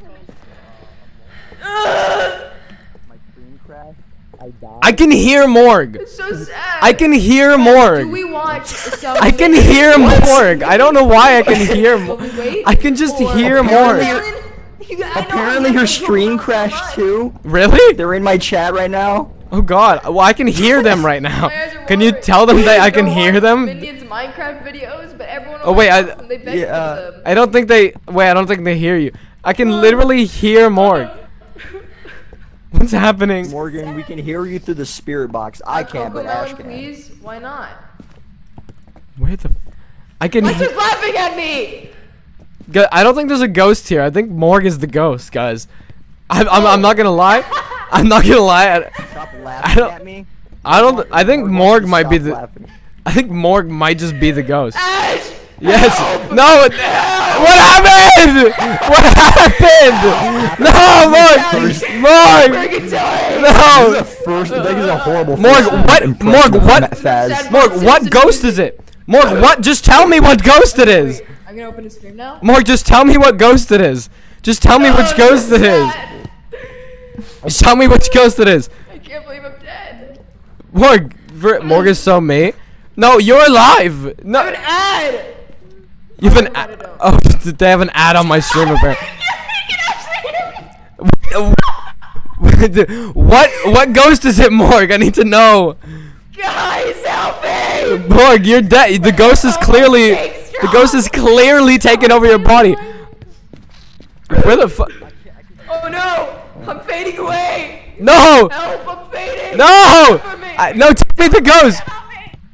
Ugh, My screen crashed. I died. I can hear Morg. it's so sad. I can hear Do Morg. we watch some I can hear Morg. I don't know why I can hear Will Morg. we wait? I can just Or- hear Apparently Morg. you're- You guys- I know Apparently I'm her gonna stream go crashed outside. too. Really? They're in my chat right now. Oh god. Well, I can hear them right now. My eyes are Can you watering. tell them that I can Go hear watch them? Minions Minecraft videos, but everyone. Oh, wait, I- watches them. They beg Yeah, for them. I don't think they wait, I don't think they hear you. I can literally hear Morg. What's happening? Morgan, we can hear you through the spirit box. I Uh, can't, but Cocomelon, Ash can. please. Why not? Where the I can What's he- just laughing at me? Gu- I don't think there's a ghost here. I think Morg is the ghost, guys. I'm, I'm, I'm not gonna lie. I'm not gonna lie. I, Stop I laughing don't- at me. I don't. I think Morg might be Stop the. laughing. I think Morg might just be the ghost. Ash! Yes. No. it- What happened? What happened? No, Morg. Morg. Purgatory! This is No. a first. This is a horrible. Morg, first what- impression Morg, of what- Ma- Faz. Morg, what ghost is it? Morg, what? Just tell me what ghost it is. Wait, I'm gonna open the stream now. Morg, just tell me what ghost it is. Just tell me which ghost it is. Just tell me which ghost it is. I can't believe I'm dead. Morg, ver- Morg is so me. No, you're alive. I No, have an ad! you have an. Oh, A- oh, they have an ad on my stream apparently. What? What ghost is it, Morg? I need to know. Guys, help me! Morg, you're dead. The ghost is clearly. The ghost is clearly taking over your body. Where the fuck? Oh no! I'm fading away! No! Help! I'm fading! No! Cover me. I, no, take me the ghost. Help me!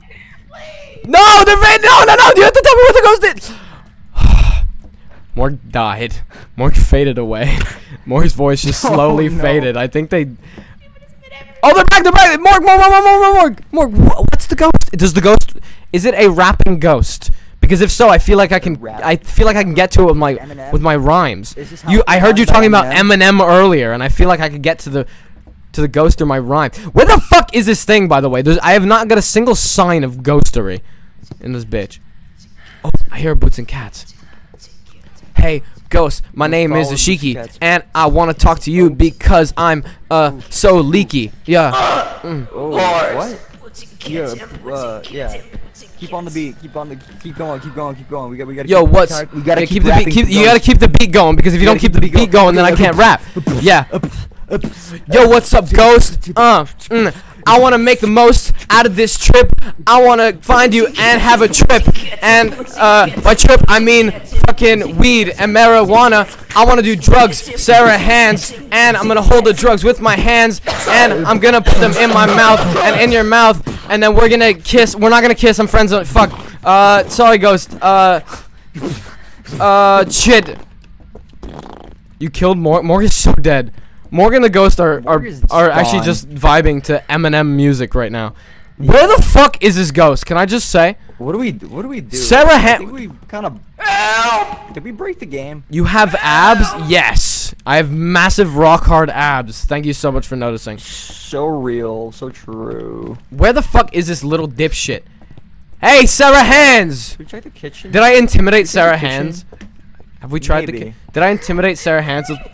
No, they're fading. No, no, no. You have to tell me what the ghost did. Morg died. Morg faded away. Morg's voice just slowly Oh, no. faded. I think they. Oh, they're back. They're back. Morg, Morg, Morg, Morg, Morg, Morg, Morg. wha- What's the ghost? Does the ghost? Is it a rapping ghost? Because if so, I feel like I can. Rap. I feel like I can get to it with my Eminem? with my rhymes. Is this how You. it's I heard you done by talking about Eminem? Eminem earlier, and I feel like I could get to the. To the ghost or my rhyme. Where the fuck is this thing, by the way? There's, I have not got a single sign of ghostery in this bitch. Oh, I hear boots and cats. Hey, ghost, my name is follow Boots Ashiki, and Cats. and I want to talk to you because I'm uh so leaky. Yeah. Oh, what? Yeah, uh, yeah. Keep on the beat. Keep on the. Keep going. Keep going. Keep going. We got. We got. Yo, what's? We gotta yeah, keep, the beat. rapping Keep, to you those- gotta keep the beat going because if you, You don't keep the beat going, going. then I Yeah. can't rap. Yeah. Yo, what's up, ghost? Uh, mm, I want to make the most out of this trip. I want to find you and have a trip. And uh, by trip, I mean fucking weed and marijuana. I want to do drugs, Sarah hands, and I'm gonna hold the drugs with my hands, and I'm gonna put them in my mouth and in your mouth, and then we're gonna kiss. We're not gonna kiss. I'm friends. with- Fuck. Uh, sorry, ghost. Uh, uh, shit. You killed Morg. Morg is so dead. Morgan and the ghost are are, Morg is are actually gone. just vibing to Eminem music right now. Where the fuck is this ghost? Can I just say? What do we? do- What do we do? Sarah I Ha- think we kind of. Did we break the game? You have abs? Yes. I have massive rock hard abs. Thank you so much for noticing. So real. So true. Where the fuck is this little dipshit? Hey, Sarah Hands! Should we check the kitchen? Did I intimidate Sarah kitchen? Hands? Have we tried the Maybe. ki- Did I intimidate Sarah Hands? with-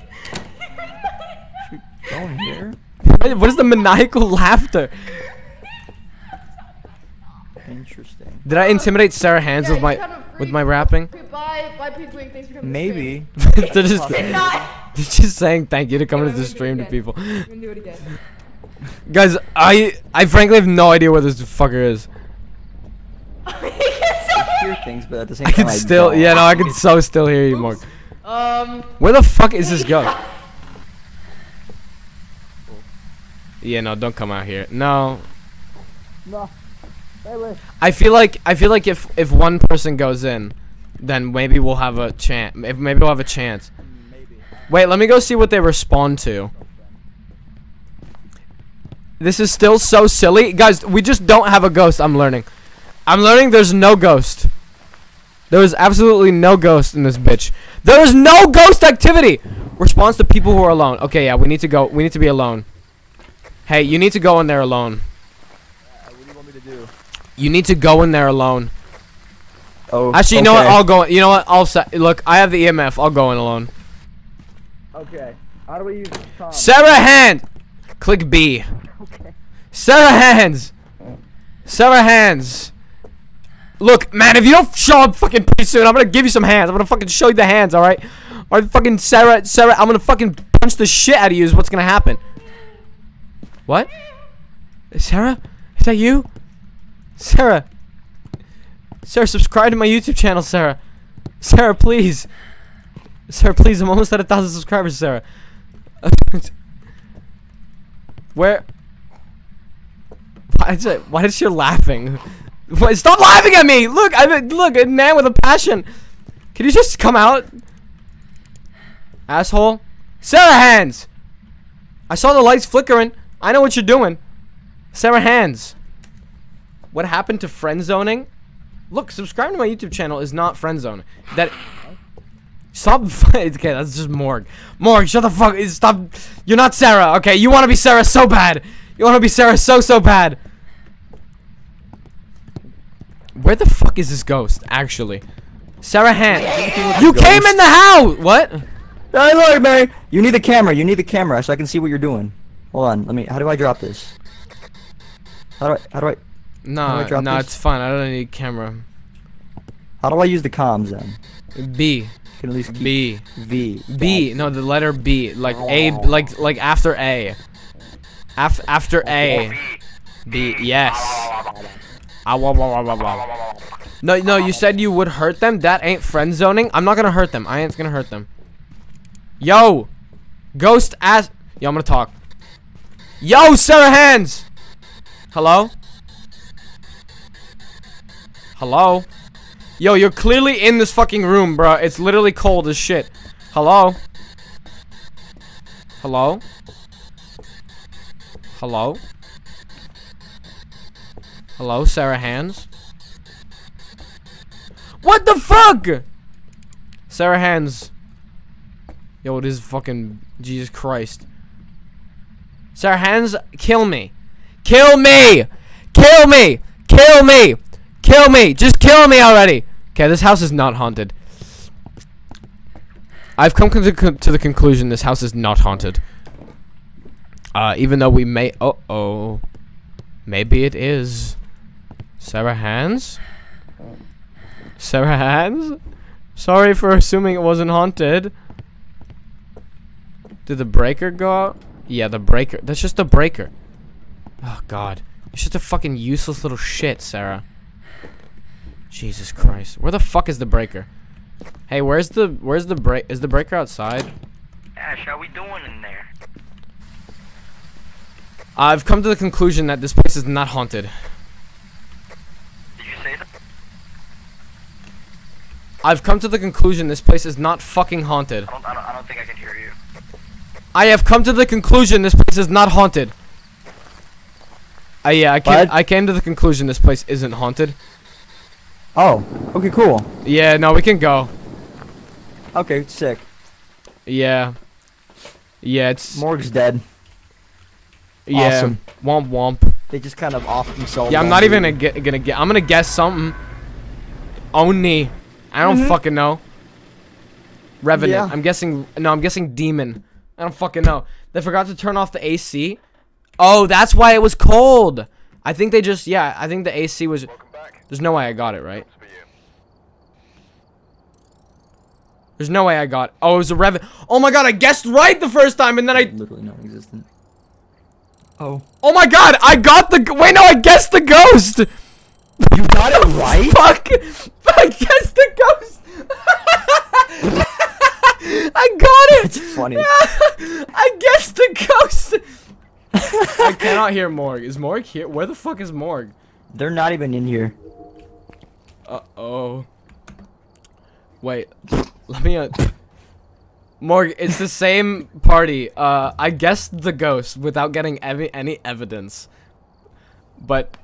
Go in here. What is the maniacal laughter? Interesting. Did I intimidate Sarah Hands with my with my rapping? Bye, bye, Pink Wig. Thanks for coming. Maybe. They're just, Not. they're just saying thank you to come Yeah, into the we're stream to gonna do it people. I'm gonna do it again. Guys, I I frankly have no idea where this fucker is. I hear things, but at the same I time, can still, don't. yeah, no, I can so still hear you, Mark. Um. Where the fuck is this ghost? Yeah, no, don't come out here. No. No. I feel like I feel like if if one person goes in, then maybe we'll have a chance. Maybe we'll have a chance. Maybe. Wait, let me go see what they respond to. This is still so silly. Guys, we just don't have a ghost. I'm learning. I'm learning there's no ghost. There is absolutely no ghost in this bitch. There is no ghost activity. Response to people who are alone. Okay, yeah, we need to go. We need to be alone. Hey, you need to go in there alone. What do you want me to do? You need to go in there alone. Oh. Actually, you know what? okay. I'll go. You know what? I'll say. Look, I have the E M F. I'll go in alone. Okay. How do we use Tom? Sarah Hand. Click B. Okay. Sarah Hands. Sarah Hands. Look, man, if you don't show up fucking pretty soon, I'm gonna give you some hands. I'm gonna fucking show you the hands, alright? Alright, fucking Sarah, Sarah, I'm gonna fucking punch the shit out of you is what's gonna happen. What? Sarah? Is that you? Sarah. Sarah, subscribe to my YouTube channel, Sarah. Sarah, please. Sarah, please, I'm almost at a thousand subscribers, Sarah. Where? Why is it? Why is she laughing? What, stop laughing at me! Look, I look a man with a passion. Can you just come out, asshole? Sarah Hands. I saw the lights flickering. I know what you're doing. Sarah Hands. What happened to friend zoning? Look, subscribing to my YouTube channel is not friend zoning. That. Stop. Okay, that's just Morg. Morg, shut the fuck. Stop. You're not Sarah. Okay, you want to be Sarah so bad. You want to be Sarah so so bad. Where the fuck is this ghost, actually? Sarah Hand. You Ghost. came in the house! What? Hey, look, man. You need the camera. You need the camera so I can see what you're doing. Hold on. Let me. How do I drop this? How do I? How do I? No, How do I drop no, this? it's fine. I don't need camera. How do I use the comms then? B. Can at least keep B. V. B. No, the letter B. Like A. Like like after A. Af after A. B. Yes. Ah, wah, wah, wah, wah, wah. No, no, you said you would hurt them? That ain't friend zoning. I'm not gonna hurt them. I ain't gonna hurt them. Yo! Ghost ass. Yo, I'm gonna talk. Yo, Sarah Hands! Hello? Hello? Yo, you're clearly in this fucking room, bro. It's literally cold as shit. Hello? Hello? Hello? Hello, Sarah Hands? What the fuck? Sarah Hands. Yo, it is fucking Jesus Christ. Sarah Hands, kill me. Kill me! Kill me! Kill me! Kill me! Just kill me already! Okay, this house is not haunted. I've come to the, con to the conclusion this house is not haunted. Uh, even though we may- uh oh. Maybe it is. Sarah Hands? Sarah Hands? Sorry for assuming it wasn't haunted. Did the breaker go out? Yeah, the breaker. That's just a breaker. Oh, God. You're just a fucking useless little shit, Sarah. Jesus Christ. Where the fuck is the breaker? Hey, where's the where's the break? Is the breaker outside? Ash, how we doing in there? I've come to the conclusion that this place is not haunted. Did you say that? I've come to the conclusion this place is not fucking haunted. I don't, I don't, I don't think I can hear you. I have come to the conclusion this place is not haunted. Uh, yeah, I came, What? I came to the conclusion this place isn't haunted. Oh, okay, cool. Yeah, no, we can go. Okay, sick. Yeah. Yeah, it's... Morgue's dead. Yeah. Awesome. Womp womp. They just kind of off themselves. Yeah, I'm on not the- even gonna get, gonna get... I'm gonna guess something. Oni. I don't Mhm. fucking know. Revenant. Yeah. I'm guessing... No, I'm guessing demon. I don't fucking know. They forgot to turn off the A C. Oh, that's why it was cold. I think they just... Yeah, I think the A C was... There's no way I got it, right? There's no way I got... Oh, it was a Revenant. Oh my god, I guessed right the first time, and then I... Literally non-existent. Oh. Oh my god, I got the... g- Wait, no, I guessed the ghost! You got it right? Fuck! I guessed the ghost! I got it! It's funny. I guessed the ghost! I cannot hear Morg. Is Morg here? Where the fuck is Morg? They're not even in here. Uh-oh. Wait. Let me, uh... Morg, it's the same party. Uh, I guessed the ghost without getting ev any evidence. But...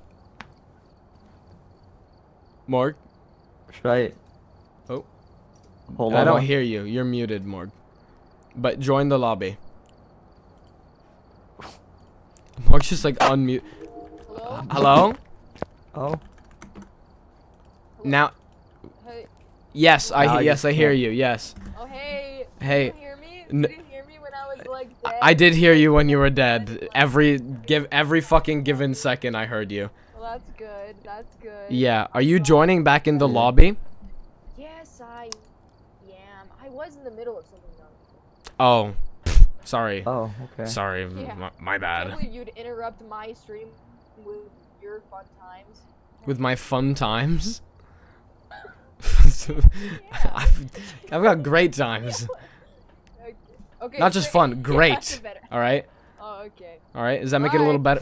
Morg? Should I? Oh. Hold I on. don't hear you. You're muted, Morg. But join the lobby. Morg's just like unmute. Hello? Hello? Oh. Now... Hey. Yes, I Now he- you yes I hear can't. you. Yes. Oh, hey. Hey. You didn't hear me? N- You didn't hear me when I was like dead? I did hear you when you were dead. Every give every fucking given second I heard you. Well, that's good. That's good. Yeah. Are you Um, joining back in the Yeah. lobby? Yes, I am. I was in the middle of something though. Oh. Sorry. Oh, okay. Sorry. Yeah. m- My I bad. can't believe you'd interrupt my stream with your fun times. With my fun times. I've, I've got great times. Okay. Okay. Not just great. fun, Yeah, great. that's better. All right. Oh, okay. All right. Does that make it a little Bye. better?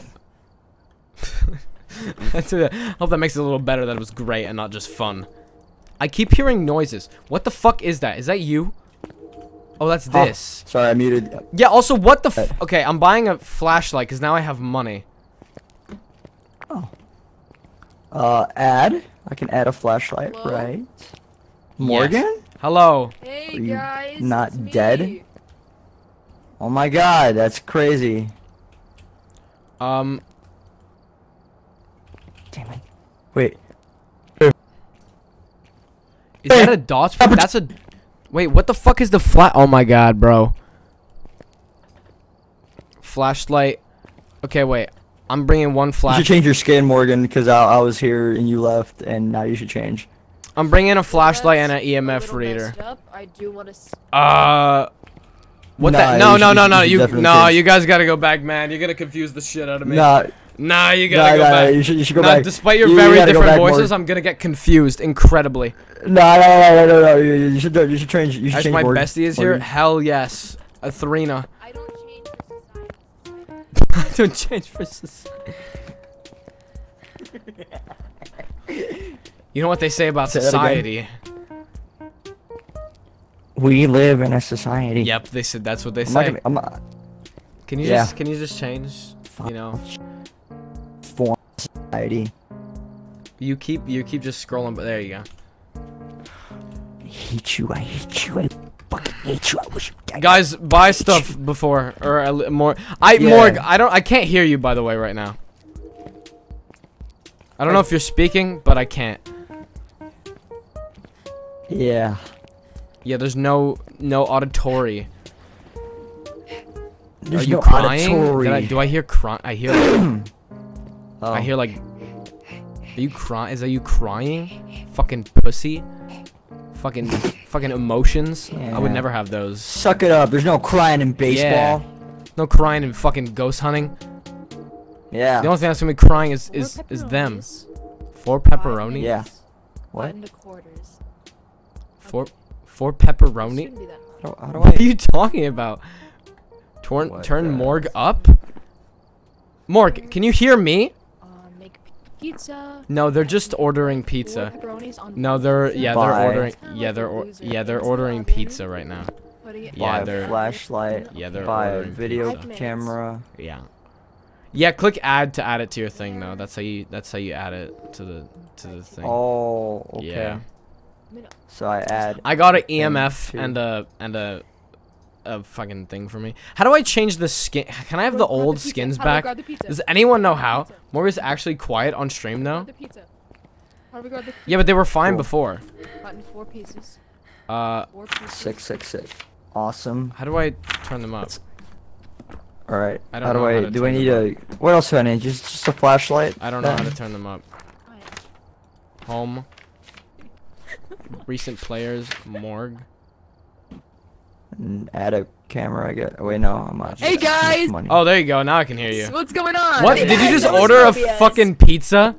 I hope that makes it a little better that it was great and not just fun. I keep hearing noises. What the fuck is that? Is that you? Oh, that's Huh. this. Sorry, I muted. Yeah, also, what the f- Uh, Okay, I'm buying a flashlight because now I have money. Oh. Uh, add. I can add a flashlight, Hello? right? Morgan? Hello. Hey Are you guys. not it's me. dead? Oh my god, that's crazy. Um, Damn it. Wait. is that a dot? That's a... Wait, what the fuck is the flat? Oh my god, bro. Flashlight. Okay, wait. I'm bringing one You flash. should change your skin, Morgan, because I, I was here and you left, and now you should change. I'm bringing a flashlight and That's an E M a F little reader. messed up. I do want to. Uh... What Nah, the? No, you no, should- no, you no. should You, definitely no, change. you guys gotta go back, man. You're gonna confuse the shit out of me. Nah, Nah, you nah, gotta go nah, back. you should, you should go No, back. despite your You- you very gotta go different back, voices, Morgan. I'm gonna get confused incredibly. No, no, no, no, no, no. You, you should, you should change. You should As change my Morgan. bestie is here, Morgan. hell yes. Athrena. I don't change for society. I don't change for society. You You know what they say about Say that again. society? We live in a society. Yep, they said that's what they I'm not say. gonna, I'm not, Can you Yeah. just can you just change? You know, form society. you keep you keep just scrolling, but there you go. I hate you. I hate you. I fucking hate you. I wish you Guys, buy stuff before or a li- more. I Yeah. Morg, I don't I can't hear you by the way right now. I don't know if you're speaking, but I can't. Yeah. Yeah, there's no no auditory. There's Are you no crying? auditory. Did I, do I hear cry? I hear. Like, Oh. I hear like. Are you crying? Is that you crying? Fucking pussy. Fucking fucking emotions. I would Yeah. never have those. Suck it up. There's no crying in baseball. No crying and fucking ghost hunting. Yeah. The only thing that's gonna be crying is is Four is them. pepperonis, Four five pepperoni. Yeah. minutes, What? five and a quarters. Four four It pepperoni. shouldn't be that much. How, how do What I? are you talking about? Turn What turn the- Morg up. Morg, can you hear me? Uh, make pizza. No, they're just ordering Four pizza. pepperonis on No, they're pizza. yeah, Bye. they're ordering It's kinda yeah, like they're a or, loser yeah, they're things ordering club in, pizza right now. putting it Yeah, Buy a they're- flashlight. Yeah, they're Buy a ordering video pizza. camera. Yeah. Yeah, click add to add it to your thing though. That's how you that's how you add it to the to the thing. Oh, okay. Yeah. So I add. I got an E M F two. and a and a a fucking thing for me. How do I change the skin? Can I have the Grab old pizza. skins How do I back? grab the pizza? Does anyone know Grab the how? pizza. Morgan's actually quiet on stream now. Grab the pizza. How do we grab the pizza? Yeah, but they were fine Cool. before. Cut into four pieces. Uh, Four pieces. Six, six, six. Awesome. how do I turn them up? All right. I don't how do know I? how to do I turn need them a? What else do I need? Just, just a flashlight. I don't know how then? to turn them up. Alright. Home. Recent players. Morg. And add a camera. I guess. Oh, wait, no. I'm not. Hey, guys! Money. Oh, there you go. Now I can hear you. What's going on? What? Hey, Did you guys, just that was order a Mobius. fucking pizza?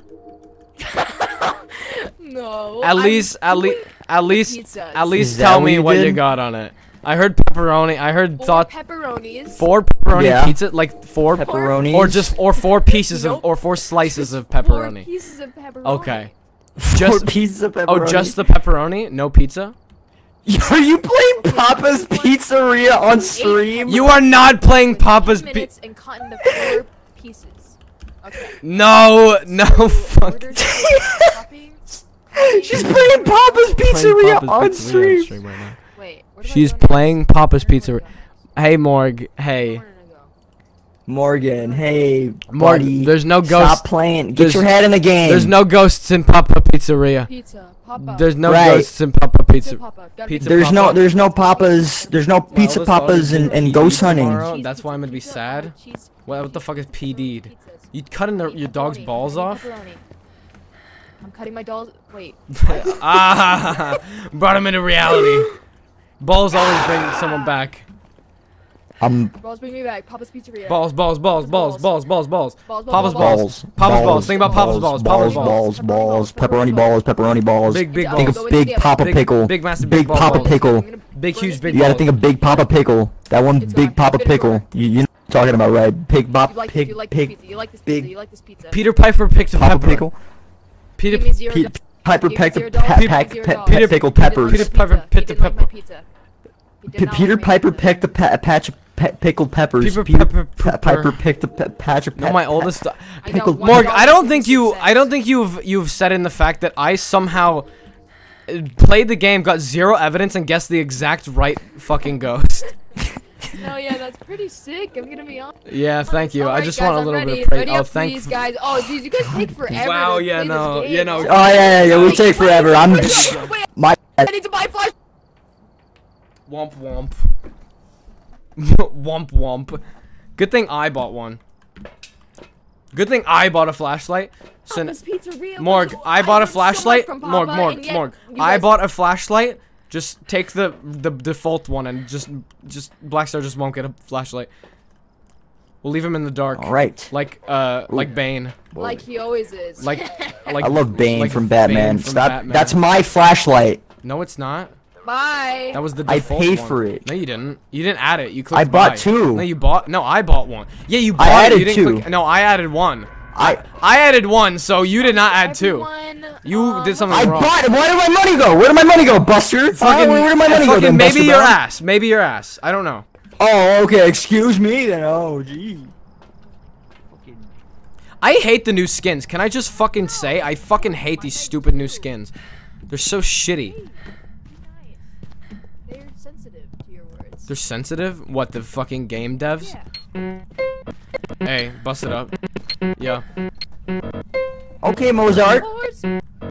No. At I'm least, at least, doing at least, pizzas. at least Is that tell what me you what you did? got on it. I heard pepperoni. I heard four thought pepperonis. four pepperoni Yeah. pizza, like four, Pepperonis. or just or four pieces of Nope. or four slices of Four pepperoni. pieces of pepperoni. Okay. Four Just pieces of oh, pepperoni. just the pepperoni, no pizza. Are you playing Papa's Pizzeria on stream? You are not playing Like Papa's. ten Pi- minutes and cut into four pieces. Okay. no, no, fuck. Ordered toppings. She's playing Papa's Playing Pizzeria Papa's on Pizzeria stream. right now. Wait. where do I She's go next? playing Papa's Where do I Pizzeria. go? Hey Morg. Hey. Where did I go? Morgan, hey, Morg. buddy. There's no Stop ghosts. playing. Get There's- your head in the game. There's no ghosts in Papa Pizzeria. Pizza. Papa. There's no Right. ghosts in Papa Pizza. Pizza. Papa. Gotta Pizza be- There's no, Papa. there's no papas. There's no pizza Well, papas and, and ghost hunting. tomorrow. Cheese That's why I'm gonna be pizza, sad. cheese What, what the fuck is P D'd? pizzas. You cutting the, your dog's Pepperoni. balls I'm off? cutting pepperoni. I'm cutting my doll's. Wait. ah, brought him into reality. Balls always bring someone back. Um, Balls bring me back. Papa's Pizzeria. Balls, balls, balls, balls, balls, balls, balls. Balls, Papa's balls, balls. Papa's balls. Think about Papa's balls. Papa's balls, balls. balls, balls, pepperoni balls, pepperoni balls. Big, big Yeah, Think balls. go of with the big scale. Papa Big- pickle. big, massive, big big ball Papa balls. pickle. I'm gonna Big, burn huge, this big You gotta balls. think of big Papa pickle. That one, It's big on. Papa It's been pickle. over. You, you know what I'm talking about, right? Big Pop, You like, pig, you like pig, this pizza. You like this big pizza. You like this pizza. Peter Piper picked a Papa pepper. pickle. Peter Give me zero Pe- dollars. Piper Give me pecked zero a dollars. pa- Give me pack- zero pe- dollars. Peter- pickle He didn't peppers. like Peter my Piper pizza. picked He a didn't like my pepper. pizza. He did P- not Peter like my Piper pizza. picked a, pa- a patch of pe- pickled peppers. Peter Peter Piper Pa- pepper. Piper picked a pe- patch of No, pe- my pe- oldest. I got pickled one Morg, dollar I don't and think fifty you. cents. I don't think you've you've said in the fact that I somehow uh, played the game, got zero evidence, and guessed the exact right fucking ghost. No, yeah, that's pretty sick. I'm gonna be honest. Yeah, thank you. I Alright, just guys, want a I'm little ready. bit of praise. Ready Oh, up, thank. please, guys. Oh, geez, you guys take forever. Wow, to yeah, play this no, game. you know- Oh yeah, yeah, yeah. We take forever. I'm Wait, wait, my. I need to buy flash. Womp womp. Womp womp. Good thing I bought one. Good thing I bought a flashlight. So n- Papa's Pizzeria. Morg, was- I bought a learned so much flashlight. from Morg, Papa, Morg, and yet Morg. you I guys- bought a flashlight. Just take the the default one and just just Blackstar just won't get a flashlight. We'll leave him in the dark. All right. Like uh like Bane. Like he always is. Like like I love Bane like from Batman. Bane from Stop. Batman. That's my flashlight. No, it's not. Bye. That was the I default paid one. for it. No, you didn't. You didn't add it. You clicked I bought buy. two. No, you bought. No, I bought one. Yeah, you bought I it. added You didn't two. Click, no, I added one. I I added one, so you did not add two. Everyone, You um, did something I wrong. bought it. Where did my money go? Where did my money go, Buster? Fucking, Huh? Where, where did my money go? fucking Then, maybe Buster your Brown? ass. Maybe your ass. I don't know. Oh, okay. Excuse me then. Oh, gee. I hate the new skins. Can I just fucking say I fucking hate these stupid new skins. They're so shitty. They're sensitive to your words. They're sensitive? What, the fucking game devs? Yeah. Hey, bust it up. Yeah. Okay, Mozart. Horse.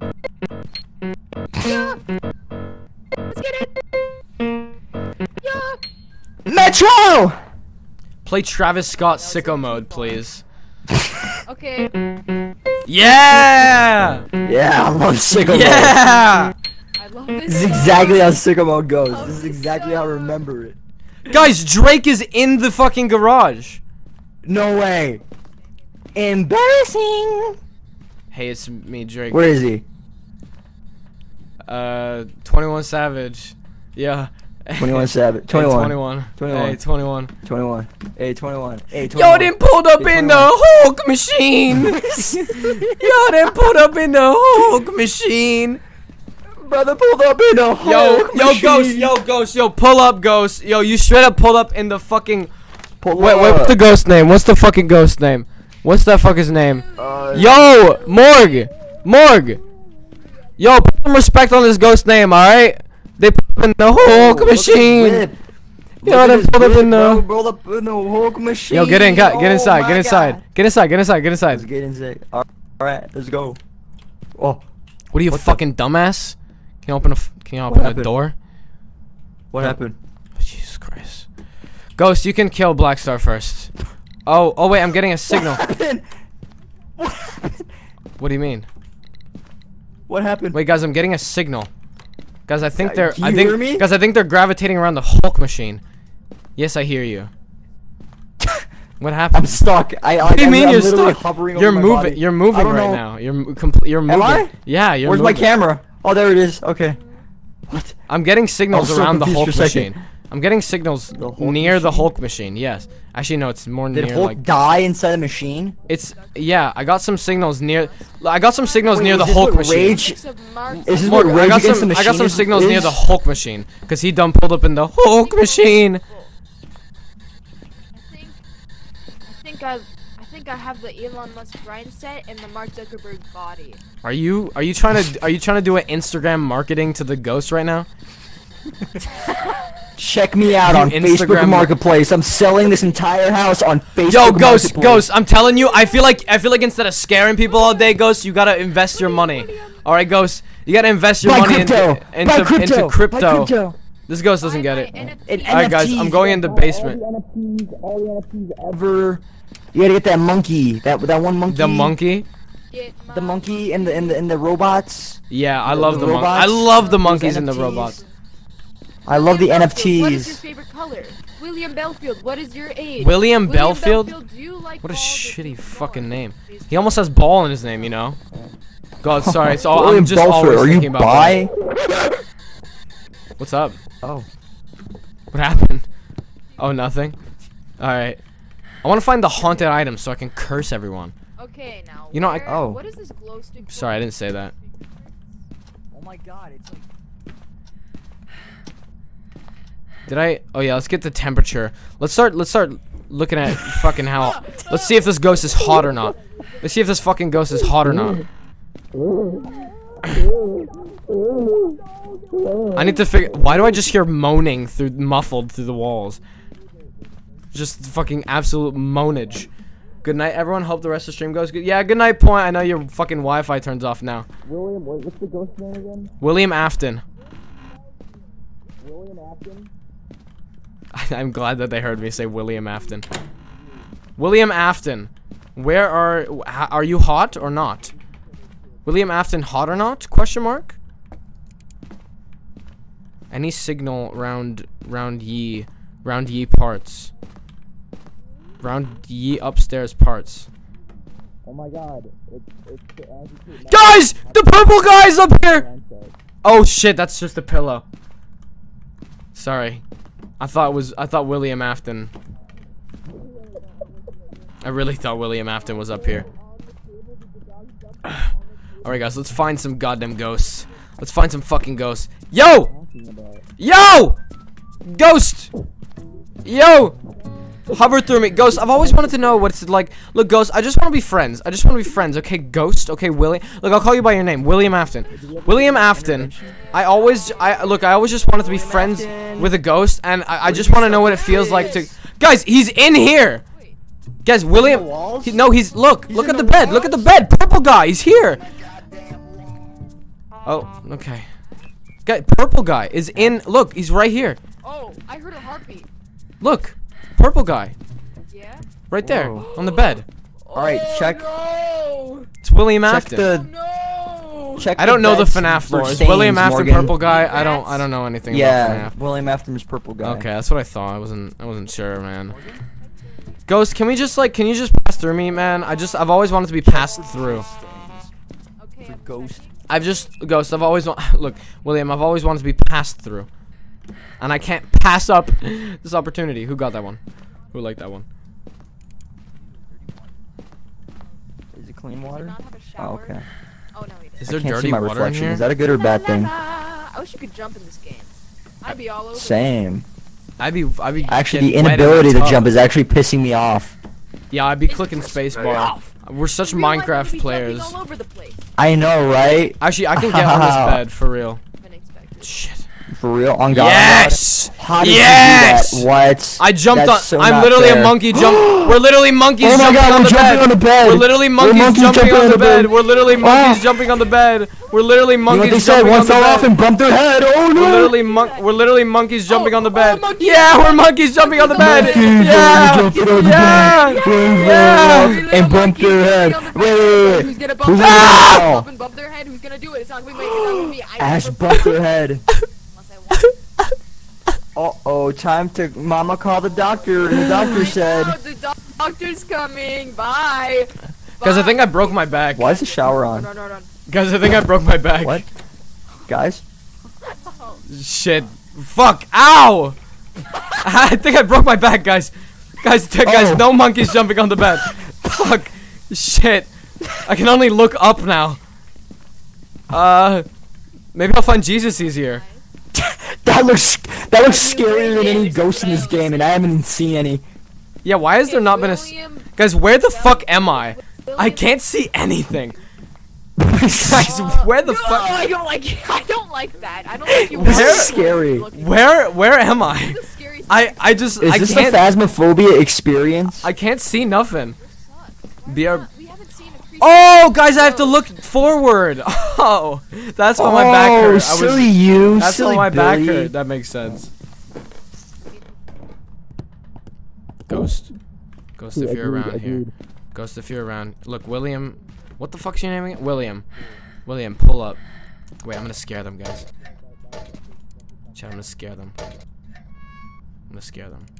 Yeah. Let's get it. Yeah. Metro! Play Travis Scott sicko mode, please. Okay. Yeah! Yeah, I love sicko mode. Yeah! I love This this. is exactly how sicko mode goes. Oh, This is exactly how I so- remember it. Guys, Drake is in the fucking garage. No way. Embarrassing. Hey, it's me, Drake. Where is he? Uh, twenty-one Savage. Yeah. twenty-one Savage. Hey, twenty-one. twenty-one. twenty-one. Hey, twenty-one. twenty-one. Hey, twenty-one. Hey, twenty-one. Yo, then pulled up Hey, in the Hulk machine. Yo, then pulled up in the Hulk machine. Brother pulled up in a Yo, Hulk yo, machine. Ghost, yo, Ghost, yo, pull up, Ghost. Yo, you straight up pulled up in the fucking. Pull Wait, wait, up. what's the ghost name? What's the fucking ghost name? What's that fucker's name? Uh, Yo, Morg, Morg. Yo, put some respect on this ghost name, alright? They put him in the Hulk look at his machine. whip. Yo, Look at they his pulled up whip, in bro. the. Rolled up in the Hulk machine. Yo, get in, get, get Oh inside, my get inside, God. get inside, get inside, get inside. Let's get inside. All right, let's go. Oh, What are you, What the- fucking dumbass? Can you open a? f- Can you What open a happened? door? what No. happened? Oh, Jesus Christ. Ghost, you can kill Black Star first. Oh, oh wait, I'm getting a signal. What happened? What happened? What do you mean? What happened? Wait, guys, I'm getting a signal. Guys, I think Uh, they're. do I you think. hear me? Guys, I think they're gravitating around the Hulk machine. Yes, I hear you. What happened? I'm stuck. I, I, What do you I'm, mean I'm you're literally stuck? hovering You're over my moving. body. You're I moving don't right know. now. You're m- compl- You're moving. I? Yeah, you're Where's moving. my camera? Oh, there it is. Okay. What? I'm getting signals I was so around the Hulk confused for a second. machine. I'm getting signals The Hulk near the machine? Hulk machine. Yes. Actually, no. It's more Did near Hulk like. die inside the machine? It's yeah. I got some signals near. I got some signals Wait, near is the this Hulk what machine. Rage- Mix of Mark- Is this Look, what I Rage got Against some. the I got some Machine signals is? near the Hulk machine because he done pulled up in the Hulk machine. I think, I think I, I think I have the Elon Musk mindset and the Mark Zuckerberg body. Are you are you trying to are you trying to do an Instagram marketing to the ghost right now? Check me out You on Instagram- Facebook Marketplace. I'm selling this entire house on Facebook Yo, Ghost, Marketplace. Ghost, I'm telling you, I feel like I feel like instead of scaring people all day, Ghost, you gotta invest your money. All right, Ghost, you gotta invest your Buy money crypto. into into, Buy crypto. into crypto. Buy crypto. This ghost doesn't get it. N F T. And All right, guys, N F Ts, I'm going in the all- basement. All the N F Ts, all the N F Ts ever. You gotta get that monkey. That that one monkey. The monkey? Get my The monkey and the and the and the robots. Yeah, I The- love the the, mon- I robots, love the those monkeys and the N F Ts. robots. I love the William N F Belfield, What is your Ts. favorite color? William Belfield. What is your age? William Belfield? do you like What a balls or shitty do you fucking not? name. He almost has ball in his name, you know. God, sorry, it's all I'm William just Belfort, always are thinking you about. bi? ball. What's up? Oh. What happened? Oh, nothing. All right. I want to find the haunted item so I can curse everyone. Okay, now. You know, I- where- oh. What is this glow stick? Sorry, I for? didn't say that. Oh my God! It's like. Did I? Oh yeah, let's get the temperature. Let's start. Let's start looking at fucking how. Let's see if this ghost is hot or not. Let's see if this fucking ghost is hot or not. I need to figure. Why do I just hear moaning through muffled through the walls? Just fucking absolute moanage. Good night, everyone. Hope the rest of the stream goes good. Yeah, good night, Point. I know your fucking Wi-Fi turns off now. William, what- what's the ghost name again? William Afton. William Afton. I'm glad that they heard me say William Afton. William Afton, where are h- are you hot or not? William Afton, hot or not? Question mark. Any signal round round ye round ye parts. Round ye upstairs parts. Oh my God! It's it's the agitated. Guys, the purple guy's up here. Oh shit, that's just a pillow. Sorry. I thought it was I thought William Afton. I really thought William Afton was up here. Alright, guys, let's find some goddamn ghosts. Let's find some fucking ghosts. Yo! Yo! Ghost! Yo! Hover through me. Ghost, I've always wanted to know what it's like. Look, Ghost, I just want to be friends. I just want to be friends, okay? Ghost, okay, Willie. Look, I'll call you by your name. William Afton. William Afton. I always, I look, I always just wanted to be friends with a ghost, and I, I just want to know what it feels like to... Guys, he's in here! Guys, William... He, no, he's... Look, look at the bed. Look at the bed. Purple guy, he's here. Oh, okay. Guy, purple guy is in... Look, he's right here. Oh, I heard a heartbeat. Look. Purple guy. Yeah? Right there, Whoa. on the bed. Alright, check. No! It's William Check Afton. the. No! Check I don't know the beds FNAF for lore. Is stains, William Afton Morgan. purple guy? I don't. I don't know anything Yeah, about William Afton's purple guy. FNAF. Okay, that's what I thought. I wasn't. I wasn't sure, man. Ghost, can we just like? Can you just pass through me, man? I just. I've always wanted to be passed through. Okay, I'm Ghost. I've just. Ghost. I've always. Want, look, William. I've always wanted to be passed through, and I can't pass up this opportunity. Who got that one? Who liked that one? Is it clean Did water? not have a Oh, shower. okay. Oh no, he did. Is I there can't dirty see my water in reflection. here? Is that a good or bad thing? I wish you could jump in this game. I'd be all over. Same. I'd be. I'd be. Actually, the getting wet in inability to tub. jump is actually pissing me off. Yeah, I'd be clicking spacebar. We're such In real life, I could Minecraft be jumping players. all over the place. I know, right? Actually, I can get on this bed for real. Unexpected. Shit. For real? On God. Yes! How did Yes! you do that? What? I jumped That's on. so I'm not literally fair. a monkey jump. We're literally monkeys Oh my jumping, God, on, we're the jumping bed. on the bed. We're literally monkeys, monkeys jumping, jumping on on the the bed. bed. We're literally monkeys Ah. jumping on the bed. We're literally You know what monkeys they said? jumping One on the fell off bed. and bumped their head. Oh no! We're literally mon we're literally monkeys jumping on the oh, bed. monkeys. Yeah, we're monkeys jumping on the bed. Monkeys Yeah, jumping on the yeah, bed. One yeah. fell off and bumped their head. Wait, wait, wait. Who's gonna bump Who's their gonna head? fall? Bump and bump their head. Who's gonna do it? It's not gonna be Mike. It's not gonna be. I Ash never bumped bump their head. unless I want. Uh oh, time to mama call the doctor. And the doctor said, Oh, the doc- doctor's coming. Bye. Guys, I Bye. think I broke my back. "Why is the shower Run, on?" run, run, run. Guys, I think I broke my back. What? Guys? Shit. Fuck. Ow. I think I broke my back, guys. Guys, t guys, Oh. no monkeys jumping on the bed. Fuck. Shit. I can only look up now. Uh, maybe I'll find Jesus easier. That looks that looks You scarier than any really ghost in this failed. game, and I haven't seen any. Yeah, why has there not been a... s- William, Guys, where the fuck am I? I William- can't see anything. Guys, where the no, fuck... I don't like. I don't like that. I don't like you. This is walking scary. looking- Where, where am I? This is scary I, I just, Is I this can't, the Phasmophobia experience? I can't see nothing. stuff. Be our- We haven't seen a creepy Oh, guys, I have to ghost. look forward. Oh, that's why my back Oh, hurt. I was, silly you, that's silly why my back Billy. hurt. That makes sense. Ghost. Ghost, if you're around here. Ghost, if you're around. Look, William. What the fuck's your name again? William. William, pull up. Wait, I'm gonna scare them, guys. Chat, I'm gonna scare them. I'm gonna scare them.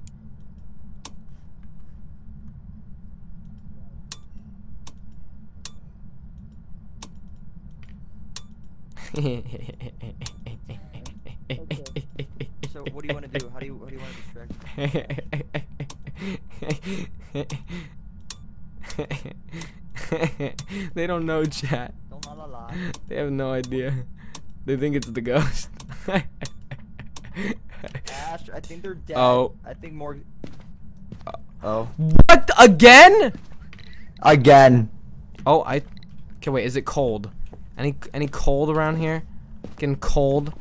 So what do you want to do? How do you how do you want to distract? They don't know, chat. Don't la la la. They have no idea. They think it's the ghost. Ash, I think they're dead. Oh. I think more. Oh. What? Again? Again. Oh, I. Okay, wait. Is it cold? Any any cold around here? Getting cold.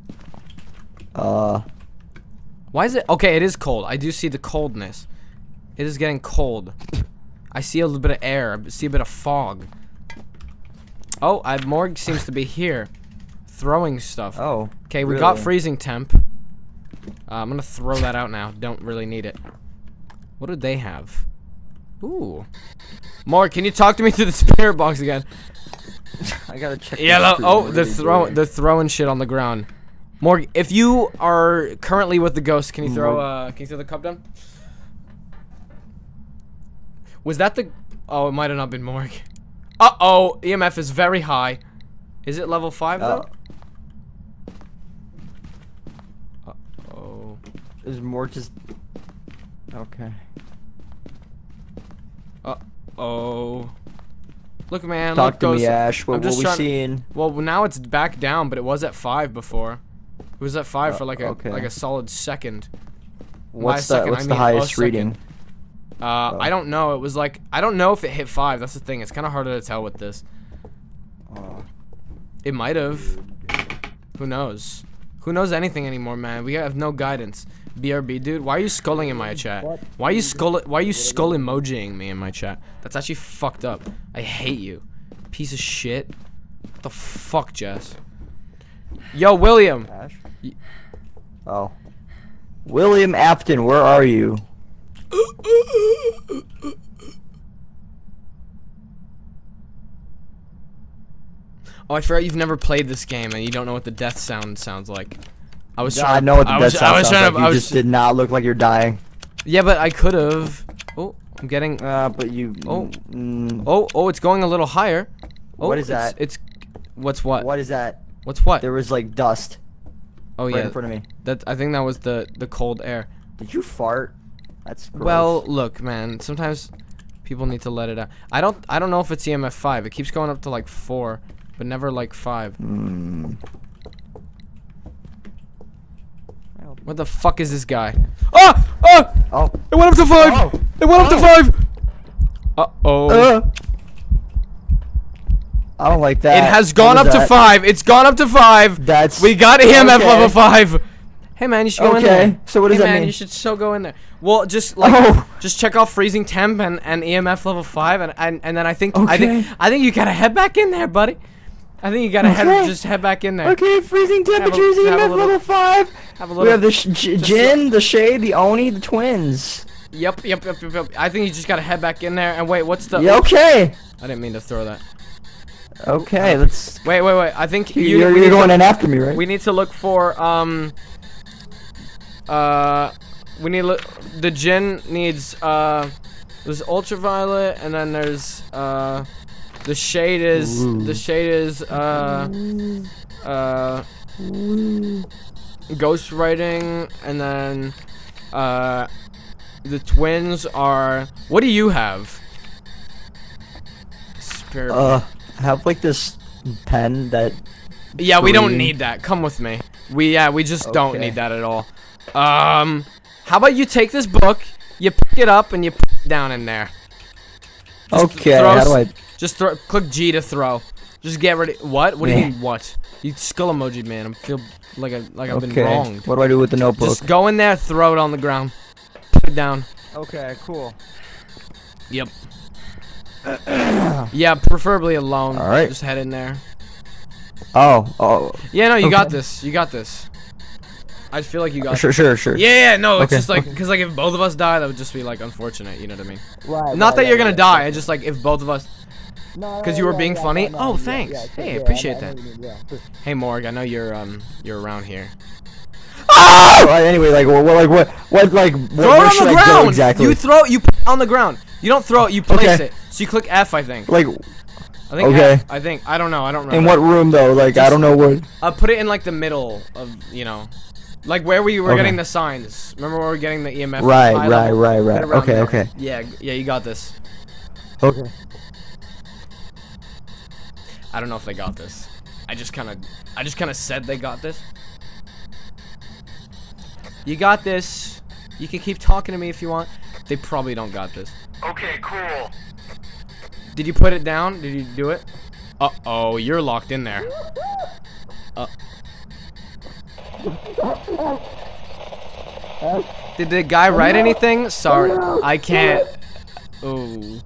Uh. Why is it? Okay, it is cold. I do see the coldness. It is getting cold. I see a little bit of air. I see a bit of fog. Oh, I, Morg seems to be here, throwing stuff. Oh. Okay, we got really? freezing temp. Uh, I'm gonna throw that out now. Don't really need it. What do they have? Ooh. Morg, can you talk to me through the spirit box again? I gotta check. the Yellow. screen Oh, they're really throwing. good. They're throwing shit on the ground. Morg, if you are currently with the ghost, can you throw? Morg. Uh, can you throw the cup down? Was that the? Oh, it might have not been Morg. Uh oh, E M F is very high. Is it level five though? Oh. Uh oh. There's more just. Okay. Uh oh. Look, man. Talk look, to me, Ghost. Ash. What, I'm what just we trying- seeing? Well, now it's back down, but it was at five before. It was at five Uh, for like a okay. like a solid second. What's By a the second, What's I the mean a highest second. reading? Uh, Oh. I don't know. It was like I don't know if it hit five. That's the thing. It's kind of harder to tell with this. Oh. It might have. Who knows? Who knows anything anymore, man? We have no guidance. B R B, dude. Why are you skulling in my chat? Why are you skull? Why are you skull emojiing me in my chat? That's actually fucked up. I hate you, piece of shit. What the fuck, Jess? Yo, William. Ash? Y- Oh. William Afton, where are you? Oh, I forgot you've never played this game and you don't know what the death sound sounds like. I was Yeah, trying. I know what the I death was, sound I was sounds trying like. to. You I was, just did not look like you're dying. Yeah, but I could have. Oh, I'm getting. Uh, but you. Oh. Mm, Oh, oh, it's going a little higher. Oh, What is it's- that? It's. What's what? What is that? What's what? There was like dust Oh right yeah. in front of me. That I think that was the the cold air. Did you fart? That's gross. Well, look, man. Sometimes people need to let it out. I don't. I don't know if it's E M F five. It keeps going up to like four, but never like five. Mm. What the fuck is this guy? Ah! Ah! Oh. It went up to five. Oh. It went up to Oh. five. Uh oh. Uh. I don't like that. It has What gone was up to that? five. It's gone up to five. That's. We got E M F okay. level five. Hey man, you should go in Okay, there. so what does hey, that man, mean? you should so go in there. Well, just like Oh. just check off freezing temp and, and E M F level five, and, and and then I think I think Okay. I think you gotta head back in there, buddy. I think you gotta head Okay. just head back in there. Okay, freezing temperatures, have a E M F little- level five. Have a We little. have the sh J Jin, the Shade, the Oni, the twins. Yep, yep, yep, yep, yep. I think you just gotta head back in there. And wait, what's the? Yeah, okay. I didn't mean to throw that. Okay, let's. Wait, wait, wait. I think you. You're, we you're need going to, in after me, right? We need to look for um. Uh, we need look. The Jin needs uh. There's ultraviolet, and then there's uh. The shade is Ooh. the shade is uh. Uh. Ghost writing, and then uh. The twins are. What do you have? Spirit. Uh, I have like this pen that. Yeah, we don't green. need that. Come with me. We yeah, we just don't Okay. need that at all. Um, how about you take this book, you pick it up, and you put it down in there. Just Okay, throw how do s- I? Just throw. Click G to throw. Just get ready. What? What do you Yeah. mean? What? You skull emoji, man. I feel like I like I've been Okay. wronged. What do I do with the notebook? Just go in there, throw it on the ground, put it down. Okay, cool. Yep. Yeah, preferably alone. All right. Just head in there. Oh, oh. Yeah, no, you got Okay. this. You got this. I feel like you got. Sure, sure, sure. Yeah, yeah, no, it's Okay, just like, okay. because like if both of us die, that would just be like unfortunate, you know what I mean? Right. Not that you're gonna die, it's just like if both of us, because you were being funny. Oh, thanks. Hey, I appreciate that. Hey, Morg, I know you're um you're around here. Oh! Anyway, like, what, like, what, what, like, what, Throw where it should on the I go ground. exactly? You throw you put it on the ground. You don't throw it. You place Okay. it. So you click F, I think. like, I think okay. F, I think. I don't know. I don't remember. in what room though? Like, I Just- don't know what. Uh, put it in like the middle of you know, like where we were Okay. getting the signs. Remember where we were getting the E M F? Right, high right, level? right, Put it right. around Okay, there. okay. Yeah, yeah, you got this. Okay. I don't know if they got this. I just kind of, I just kind of said they got this. You got this. You can keep talking to me if you want. They probably don't got this. Okay, cool. Did you put it down? Did you do it? Uh oh, you're locked in there. Uh. Did the guy write anything? Sorry, I can't. Oh.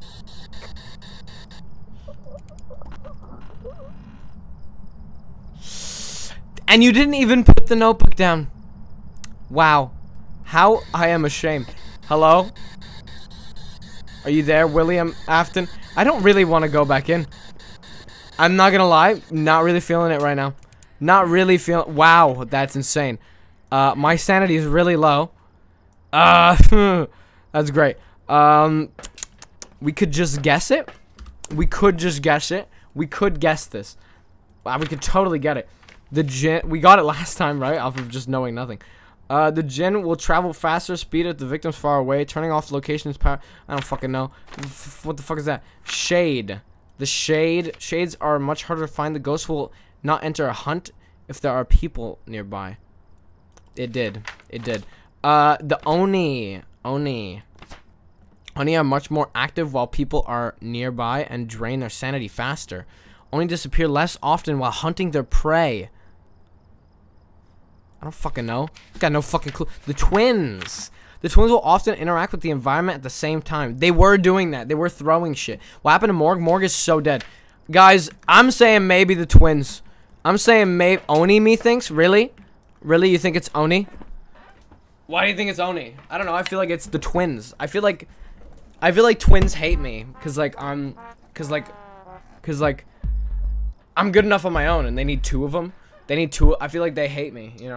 And you didn't even put the notebook down. Wow. How I am ashamed. Hello? Are you there, William Afton? I don't really want to go back in. I'm not gonna lie, not really feeling it right now. Not really feeling. Wow, that's insane. Uh, my sanity is really low. Uh, that's great. Um, we could just guess it. We could just guess it. We could guess this. Wow, we could totally get it. The Jin, we got it last time, right? Off of just knowing nothing. Uh, the Jin will travel faster speed if the victim's far away. Turning off location's power. I don't fucking know. F what the fuck is that? Shade. The shade shades are much harder to find. The ghost will not enter a hunt if there are people nearby. It did. It did. Uh, the Oni. Oni. Oni are much more active while people are nearby and drain their sanity faster. Oni disappear less often while hunting their prey. I don't fucking know. Got no fucking clue. The twins. The twins will often interact with the environment at the same time. They were doing that. They were throwing shit. What happened to Morg? Morg is so dead. Guys, I'm saying maybe the twins. I'm saying maybe Oni me thinks. Really? Really? You think it's Oni? Why do you think it's Oni? I don't know. I feel like it's the twins. I feel like I feel like twins hate me cuz like I'm cuz like cuz like I'm good enough on my own and they need two of them. They need two. I feel like they hate me, you know?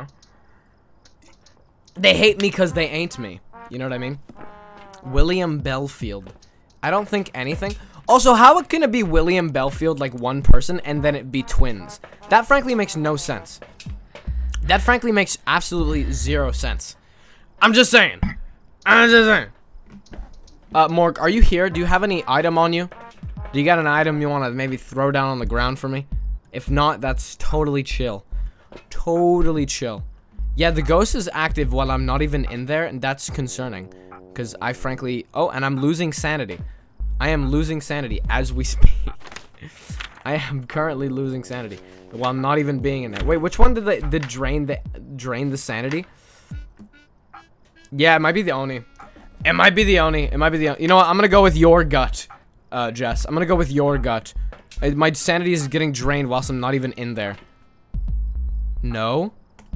They hate me because they ain't me. You know what I mean? William Belfield. I don't think anything. Also, how can it be William Belfield, like one person, and then it be twins? That frankly makes no sense. That frankly makes absolutely zero sense. I'm just saying. I'm just saying. Uh, Morg, are you here? Do you have any item on you? Do you got an item you want to maybe throw down on the ground for me? If not, that's totally chill. Totally chill. Yeah, the ghost is active while I'm not even in there, and that's concerning. Because I frankly... Oh, and I'm losing sanity. I am losing sanity as we speak. I am currently losing sanity while not even being in there. Wait, which one did the, the drain the drain the sanity? Yeah, it might be the Oni. It might be the Oni. It might be the Oni. You know what? I'm gonna go with your gut, uh, Jess. I'm gonna go with your gut. Uh, my sanity is getting drained whilst I'm not even in there. No.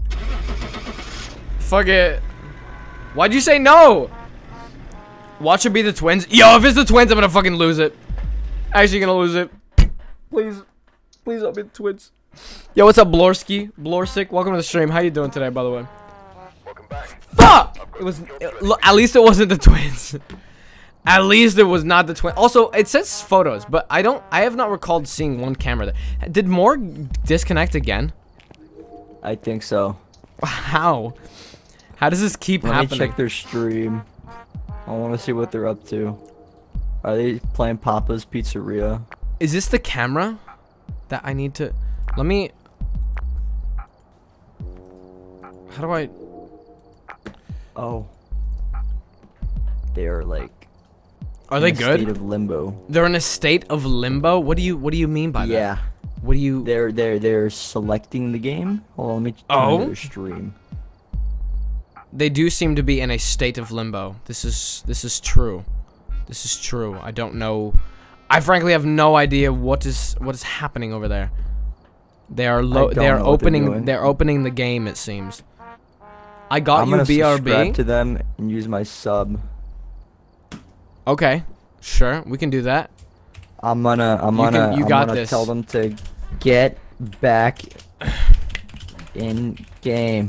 Fuck it. Why'd you say no? Watch it be the twins. Yo, if it's the twins, I'm gonna fucking lose it. Actually gonna lose it. Please. Please don't be the twins. Yo, what's up, Blorski? Blorsick, welcome to the stream. How you doing today, by the way? Welcome back. Fuck! It was... It, look, at least it wasn't the twins. At least it was not the twins. Also, it says photos, but I don't... I have not recalled seeing one camera there. Did Morg disconnect again? I think so. How? How does this keep Let happening? me check their stream. I want to see what they're up to. Are they playing Papa's Pizzeria? Is this the camera that I need to... Let me... How do I... Oh. They're like... Are they in a good? State of limbo. They're in a state of limbo? What do you What do you mean by Yeah. that? What do you... They're they're they're selecting the game. Hold on, let me turn Oh? to their stream. They do seem to be in a state of limbo. This is... This is true. This is true. I don't know... I frankly have no idea what is what is happening over there. They are lo I don't they are know what they're opening doing. they're opening the game, it seems. I got I'm you gonna B R subscribe B. to them and use my sub. Okay. Sure, we can do that. I'm gonna I'm You can- gonna you I'm got gonna this. tell them to get back in game.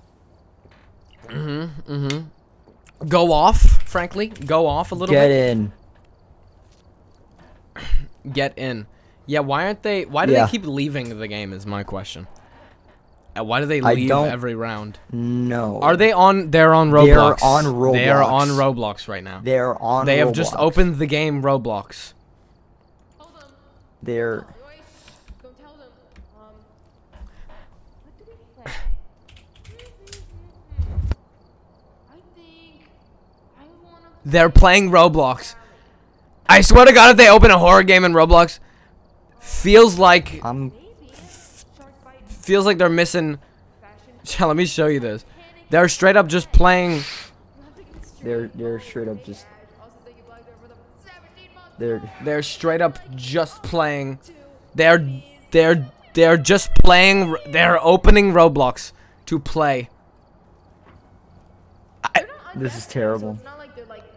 Mhm. Mhm. Go off, frankly. Go off a little Get bit. in. Get in. Yeah, why aren't they why do Yeah. they keep leaving the game is my question. Uh, why do they I leave don't every round? No. Are they on they're on Roblox. They're on Roblox. They are on Roblox right now. They're on. They have just Roblox. opened the game Roblox. They're. Don't tell them. Um, what do we play? I think I wanna. They're playing Roblox. I swear to God, if they open a horror game in Roblox, feels like I'm. Shark bite. feels like they're missing. Fashion. Let me show you this. They're straight up just playing. You have to get this straight. They're they're straight up just. Also, thank you, Black Bear, for the seventeen months. They're. They're straight up just playing. They're they're they're just playing. They're opening Roblox to play. I, They're not This is unvaccinated, terrible. So it's not like they're like.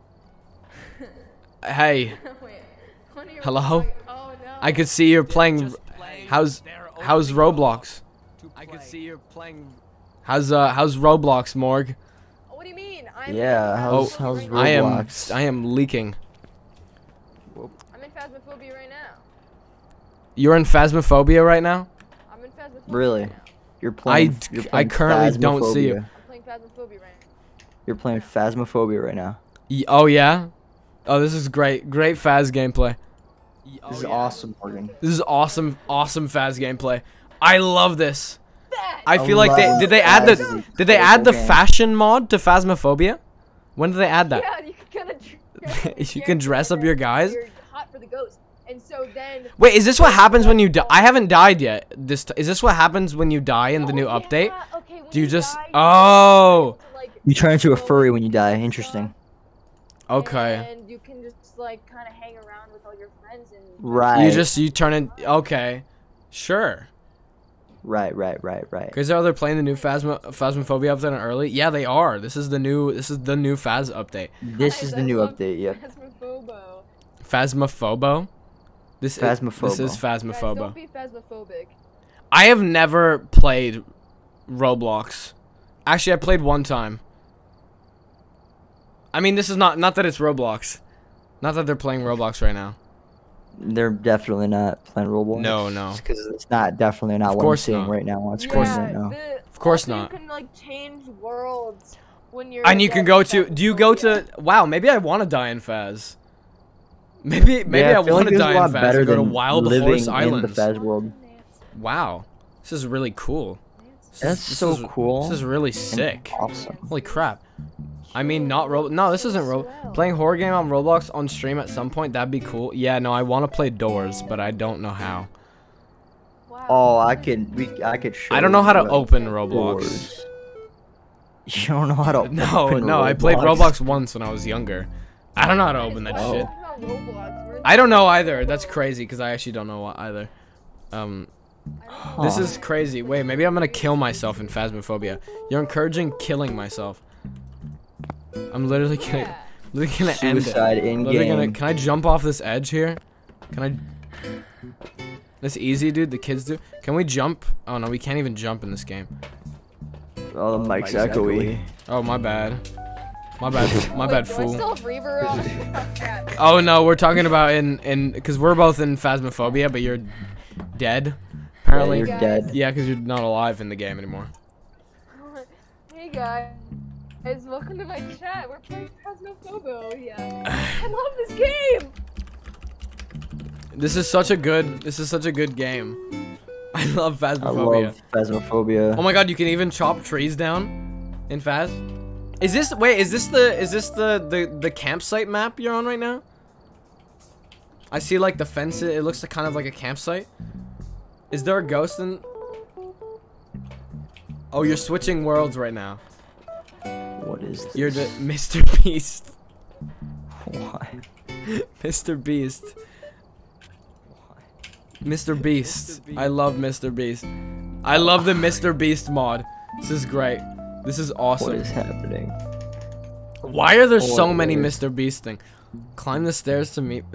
hey, Wait. One of your Hello? like, oh no. I could see you're playing. How's how's Roblox? I could see you're playing. How's uh how's Roblox, Morg? What do you mean? I'm Yeah. in How's Phasmophobia how's right now. I am Roblox? I am leaking. I'm in Phasmophobia right now. You're in Phasmophobia right now? I'm in Phasmophobia. Really? Right now. You're playing. d- you're I playing currently don't see you. Phasmophobia. I'm playing Phasmophobia right now. You're playing Phasmophobia right now. Y- Oh yeah? Oh, this is great. Great Phas gameplay. This is awesome, Morgan. This is awesome, awesome Phas gameplay. I love this. I I feel like they love did they add the Phas. did they add the Okay. fashion mod to Phasmophobia? When did they add that? Yeah, you can kind of. You can dress up your guys? You're hot for the ghost, and so then. Wait, is this what happens when you die? I haven't died yet. This t is this what happens when you die in the new Oh, update? yeah, okay, when Do you just die, oh you, like, You turn into a furry when you die. Interesting. okay. And you can just like kind of hang around with all your friends and. Right. You just you turn in okay, sure. Right, right, right, right. Cause are they playing the new Phasmo Phasmophobia update on early? Yeah, they are. This is the new this is the new Phas update. This is Guys, the I new love update. Yep. Phasmophobo. Phasmophobo. This is, this is Phasmophobo. Guys, Phasmophobo. don't be phasmophobic. I have never played Roblox. Actually, I played one time. I mean, this is not not that it's Roblox. Not that they're playing Roblox right now. They're definitely not playing Roblox. No, no. Because it's not definitely not Of what I'm course seeing not. right now on Of screen course right now. the- Of course also not. You can like change worlds when you're. And you can dead go in to. Do you go to? Wow, maybe I want to die in Phas. Maybe maybe Yeah, I feel want like to it's a die lot in Phas better and go to than Wild living Horse in the Islands. Phas world. Wow, this is really cool. This That's is- this so is- cool. This is really and sick. Awesome. Holy crap. I mean, not Ro. No, this isn't Ro. Playing horror game on Roblox on stream at some point, that'd be cool. Yeah, no, I want to play Doors, but I don't know how. Wow. Oh, I could. We. I could show. I don't know how to you open Roblox. doors. You don't know how to. No, open no, I played Roblox once when I was younger. I don't know how to open that Guys, shit. we're talking about Roblox. We're I don't know either. That's crazy because I actually don't know what either. Um, this Huh. is crazy. Wait, maybe I'm gonna kill myself in Phasmophobia. You're encouraging killing myself. I'm literally gonna, Yeah. literally gonna end it. Suicide in Literally gonna, game. can I jump off this edge here? Can I? That's easy, dude. The kids do. Can we jump? Oh no, we can't even jump in this game. Oh, the mic's echoey. Oh my bad. My bad. My Wait, bad, do I fool. still have reverb on? Chat. Oh no, we're talking about in in because we're both in Phasmophobia, but you're dead. Apparently. You're dead. Yeah, because you're not alive in the game anymore. Hey guys. Guys, welcome to my chat. We're playing Phasmophobo. Yeah. I love this game. This is such a good. This is such a good game. I love I Phasmophobia. love Phasmophobia. Oh my god, you can even chop trees down in Phas. Is this wait? Is this the is this the the the campsite map you're on right now? I see like the fence. It looks like kind of like a campsite. Is there a ghost in? Oh, you're switching worlds right now. What is this? You're the Mister Beast. Why? Mister Beast. Mister Beast. I love Mister Beast. I love the Mister Beast mod. This is great. This is What awesome. is happening? Why are there so What many is- Mister Beast things? Climb the stairs to meet.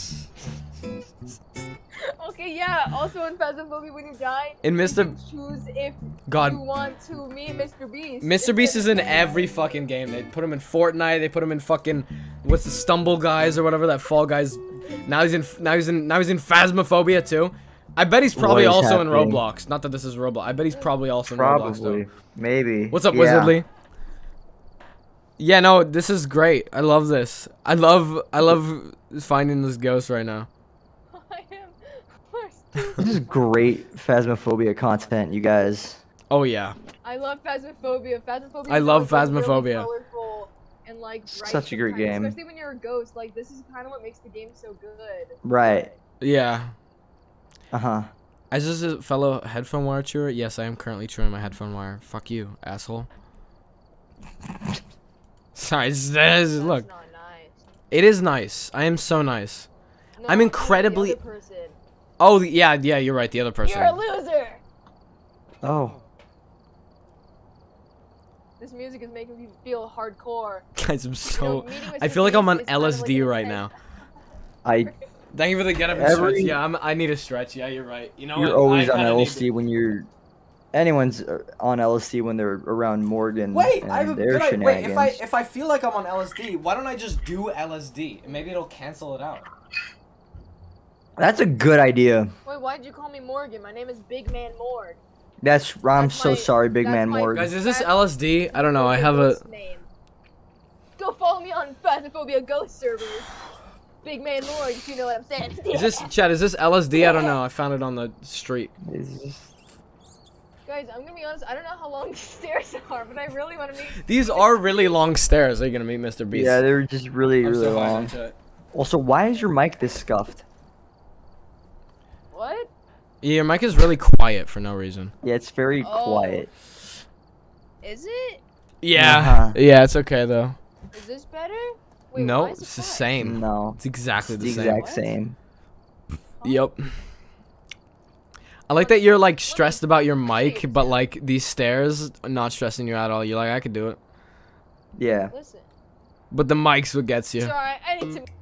Okay, yeah. Also in Phasmophobia, when you die, In Mister you choose if God. you want to meet Mister Beast. Mister Beast is in every fucking game. They put him in Fortnite. They put him in fucking what's the Stumble Guys or whatever that Fall Guys. Now he's in now he's in now he's in Phasmophobia too. I bet he's probably What is also in happening? Roblox. Not that this is Roblox. I bet he's probably also in Roblox Probably. though. Maybe. What's up, Yeah. Wizardly? Yeah, no, this is great. I love this. I love I love finding this ghost right now. I am worst. This is great Phasmophobia content, you guys. Oh yeah. I love Phasmophobia. Phasmophobia. I is love always, like, really Phasmophobia. colorful and like bright Such a great sometimes, game. Especially when you're a ghost. Like this is kind of what makes the game so good. Right. Yeah. Uh huh. Is this a fellow headphone wire chewer? Yes, I am currently chewing my headphone wire. Fuck you, asshole. Sorry, this is- this is- That's look. not nice. It is nice. I am so nice. No, I'm you're the incredibly- other person. Oh, the- yeah, yeah, you're right. The other person. You're a loser. Oh. This music is making me feel hardcore. Guys, I'm You know, so. meeting with I feel like Mister I'm on Beast is kind of like L S D an right intense- now. I. Thank you for the get up and stretch. Every- Yeah, I'm, I need a stretch. Yeah, you're right. You know You're what? always I on kinda L need S D when you're. Anyone's uh, on L S D when they're around Morgan. Wait, and I have a their good idea. Wait, if I shenanigans. if I feel like I'm on L S D, why don't I just do L S D? And maybe it'll cancel it out. That's a good idea. Wait, why did you call me Morgan? My name is Big Man Morg. That's. I'm That's so my- sorry, Big that's Man my- Morgan. Guys, is this That's- L S D? I don't know. I have a. Ghost name. Go follow me on Phasmophobia Ghost servers. big man lore, if you know what I'm saying. Is this Chad? Is this L S D? I don't know. I found it on the street. Guys, I'm gonna be honest. I don't know how long these stairs are, but I really want to meet. These are really long stairs. Are you gonna meet Mister Beast? Yeah, they're just really, I'm really so high on long. Chat. Also, why is your mic this scuffed? What? Yeah, your mic is really quiet for no reason. Yeah, it's very Oh. quiet. Is it? Yeah. Uh-huh. Yeah, it's okay though. Is this better? Wait, No, why is it it's the quiet? same. No, It's exactly it's the, the same. exact What? same. Yep. I like that you're like stressed about your mic, but like these stairs are not stressing you at all. You're like, I could do it. Yeah. Listen. But the mic's what gets you. Sorry, I need to.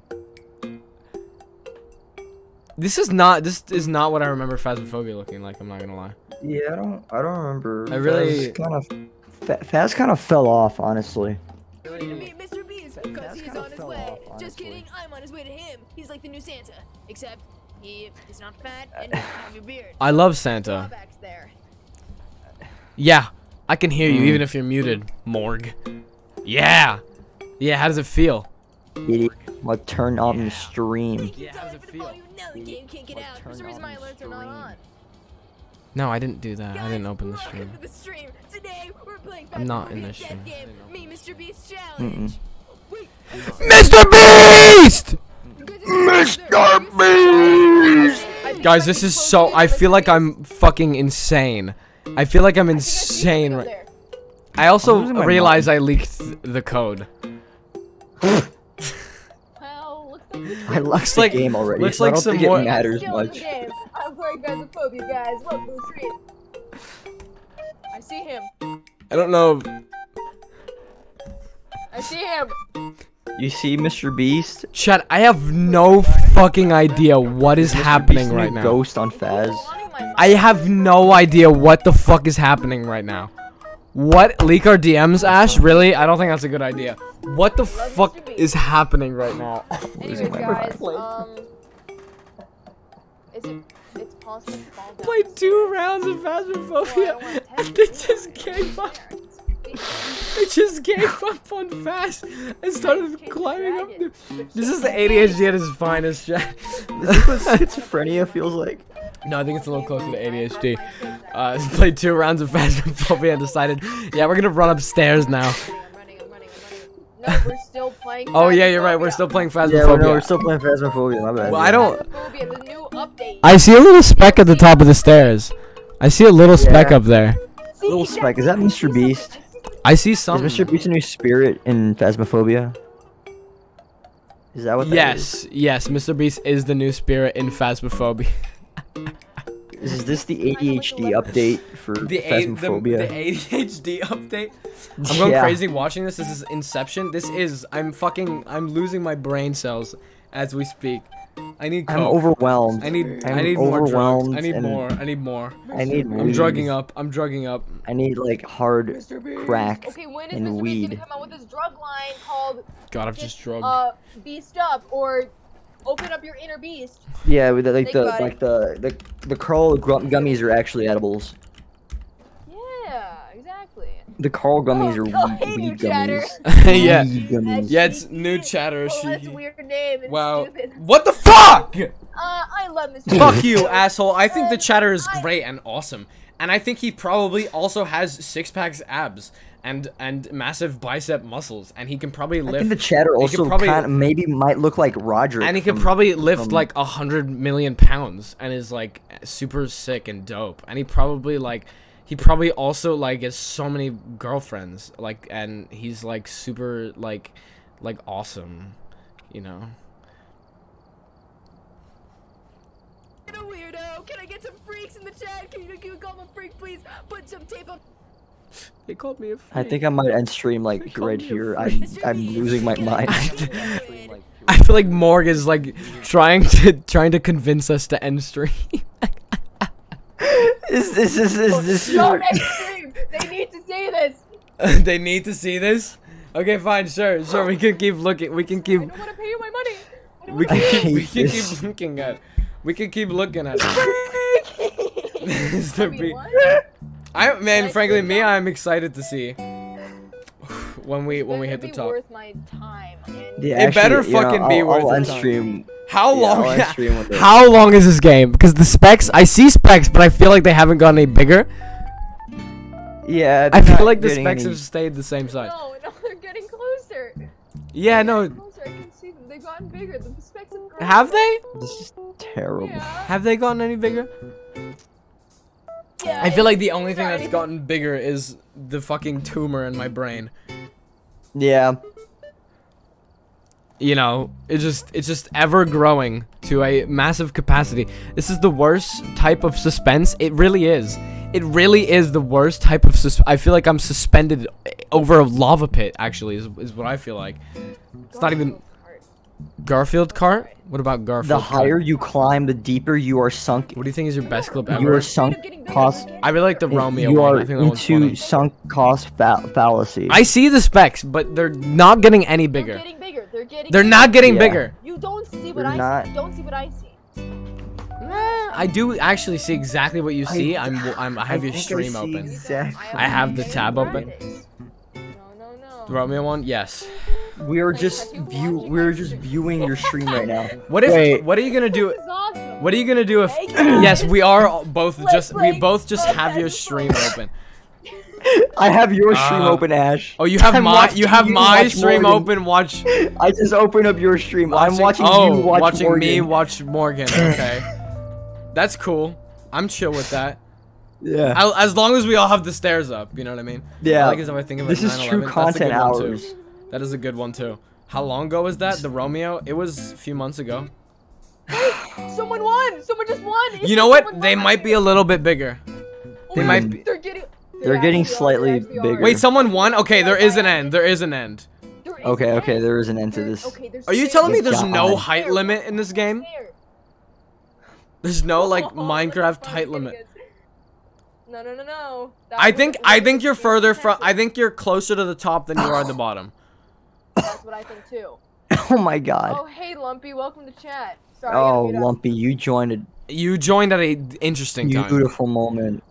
This is not this is not what I remember Phasmophobia looking like, I'm not gonna lie. Yeah, I don't, I don't remember. I really- Faz kind of, Fa- Faz kind of fell off, honestly. To meet Mister Beast because That's he's kinda on his fell way. off, Just honestly. kidding, I'm on his way to him. He's like the new Santa, except he is not fat and doesn't have a beard. I love Santa. Drawbacks there. Yeah, I can hear you Mm. even if you're muted, Morg. Yeah. Yeah, how does it feel? Idiot. Like, turn on the stream. Thank you, Yeah, how does Tyler, it for the feel? follow you now the game can't get Like, out. turn For some reason on my the alerts are not stream. on. No, I didn't do that. I didn't Guys, open the welcome stream. to the stream. Today we're playing I'm not in Phasmophobia this Death stream. Game. Me, Mister Beast challenge. Wait, Mister Beast! Mister Beast! Guys, this is so I feel like I'm fucking insane. I feel like I'm insane right. I also I'm losing my realized I leaked th- the code. Well, looks like we I lost like- the game already, looks so like I don't some think more- it matters still in the much. game. I'm playing Phasmophobia, guys. Welcome to the stream. I see him. I don't know. I see him. You see Mister Beast? Chat, I have no fucking idea what is Mister happening Beast's new right now. Ghost on Faz. I have no idea what the fuck is happening right now. What? Leak our D Ms, Ash? Really? I don't think that's a good idea. What the fuck is happening right now? Anyways, Losing my guys, mind. um, is it? It's possible to fall down. Played the two stairs? rounds of Well, I Phasmophobia don't wanna test and they it. just gave up. They They just gave up on Fast and started climbing up. The... This is the A D H D at its finest, chat. This is what schizophrenia feels like. No, I think it's a little closer to A D H D. Uh, played two rounds of Phasmophobia and decided, yeah, we're gonna run upstairs now. I'm running, I'm running, I'm running. No, we're still playing. Oh yeah, you're right. We're Phasmophobia. still playing Yeah, Phasmophobia. we're, no, we're still playing Phasmophobia, my bad. Well, I don't. Phasmophobia, the new update. I see a little speck at the top of the stairs. I see a little speck Yeah. up there. See, Little that's- speck, is that Mister Beast? I see Is some. Mister Beast a new spirit in Phasmophobia? Is that what that is? Yes, yes. Mister Beast is the new spirit in Phasmophobia. Is this the A D H D update for The, A- the, Phasmophobia? the A D H D update. I'm going Yeah. crazy watching this. This is Inception. This is. I'm fucking. I'm losing my brain cells as we speak. I need. I'm coke. overwhelmed. I need. I'm I need more drugs. overwhelmed I need and more. I need more. I need I'm weed. drugging up. I'm drugging up. I need like hard Mister Beast. crack Okay, when is and Mister Beast weed. gonna come out with his drug line called God, I've just drugged. uh Beast Up or Open Up Your Inner Beast? Yeah, with the, like Think the about it. like the the the Carl gum- gummies are actually edibles. Yeah, exactly. The Carl gummies Oh, are no, weed, hey, new weed chatter. gummies. Yeah. Weed gummies. Yeah, it's new chatter. Oh, that's She. a weird name. It's Wow. stupid. What the fuck? Uh, I love Mister Fuck you, asshole. I think the chatter is great and awesome. And I think he probably also has six packs abs and and massive bicep muscles. And he can probably I lift think the chatter he could also probably- kind of maybe might look like Roger. and he could from- probably lift from- like a hundred million pounds and is like super sick and dope. And he probably like he probably also like has so many girlfriends. Like and he's like super like like awesome. You know? Get a weirdo. Can I get some freaks in the chat? Can you, can you call them a freak, please? Put some tape on. They called me a I think I might end stream like call right me a here. freak. I'm Mister I'm Beast, losing my can I mind. get some I feel like Morg is like trying to trying to convince us to end stream. Is this is is this No, your? next stream. They need to see this. They need to see this. Okay, fine, sure, sure. We can keep looking. We can keep. I don't want to pay you my money. I don't We wanna can. I hate We can this. keep looking at. We can keep looking at. it. pay Mister you B. what? I man, Nice frankly, to me, know. I'm excited to see when we when we Better hit the be top. worth my time. And Yeah, It better actually, you know, fucking be I'll- worth I'll the end time. stream. How Yeah, long? I'll end stream with it. How long is this game? Because the specs, I see specs, but I feel like they haven't gotten any bigger. Yeah, I they're feel not like the getting specs any- have stayed the same size. No, no, they're getting closer. Yeah, They're no. getting closer. I can see them. They've gotten bigger. The specs have grown. Have they? This is terrible. Yeah. Have they gotten any bigger? Yeah, I feel like the only thing Sorry. that's gotten bigger is the fucking tumor in my brain. Yeah. You know, it's just it's just ever growing to a massive capacity. This is the worst type of suspense. It really is. It really is the worst type of sus- I feel like I'm suspended over a lava pit. Actually, is is what I feel like. It's not even Garfield cart. What about Garfield? The cart? higher you climb, the deeper you are sunk. What do you think is your best clip You ever? are sunk cost. I really like the Romeo You one. are I think that one's into funny. sunk cost fa- fallacy. I see the specs, but they're not getting any They're bigger. getting bigger. They're getting. They're bigger. not getting Yeah. bigger. You don't see what They're I not- see. Don't see what I see. I do actually see exactly what you see. I'm, I'm I have I your think I stream see open. Exactly. I have the tab open. No, no, no. The Romeo one, yes. We are Wait, just have you view. watching We're my just stream? viewing your stream right now. What if? Wait. What are you gonna do? This is awesome. What are you gonna do if? Hey, guys. Yes, we are all- both Let's just. We play both just have your Phasmophobia. stream open. I have your stream Uh, open, Ash. Oh, you have I'm my. watching You have you my watch stream Morgan. open. Watch. I just opened up your stream. I'm watching oh, you watch watching Morgan. me watch Morgan. Okay, that's cool. I'm chill with that. Yeah. I'll, as long as we all have the stairs up, you know what I mean? Yeah. I like it if I think of This it, is true nine eleven. content That's a good one, hours. too. That is a good one too. How long ago was that? The Romeo? It was a few months ago. Someone won. Someone just won. It's You know what? someone They won. might be a little bit bigger. They Wait, might be. They're getting. They're getting actually are, slightly they actually are. bigger. Wait, someone won? Okay, there is an end. There is an end. There is Okay, an okay, end. there is an end to There's- this. Okay, there's Are you stairs. telling me Good there's no God. height There, limit in this game? there. There's no like Oh, Minecraft that's height getting limit. us. No, no, no, no. That I was think a I really think you're good further from. sentence. I think you're closer to the top than you are at the bottom. That's what I think too. Oh my god. Oh, hey, Lumpy, welcome to chat. Sorry. I Oh, gotta mute up. Lumpy, you joined a You joined at a interesting time. beautiful moment.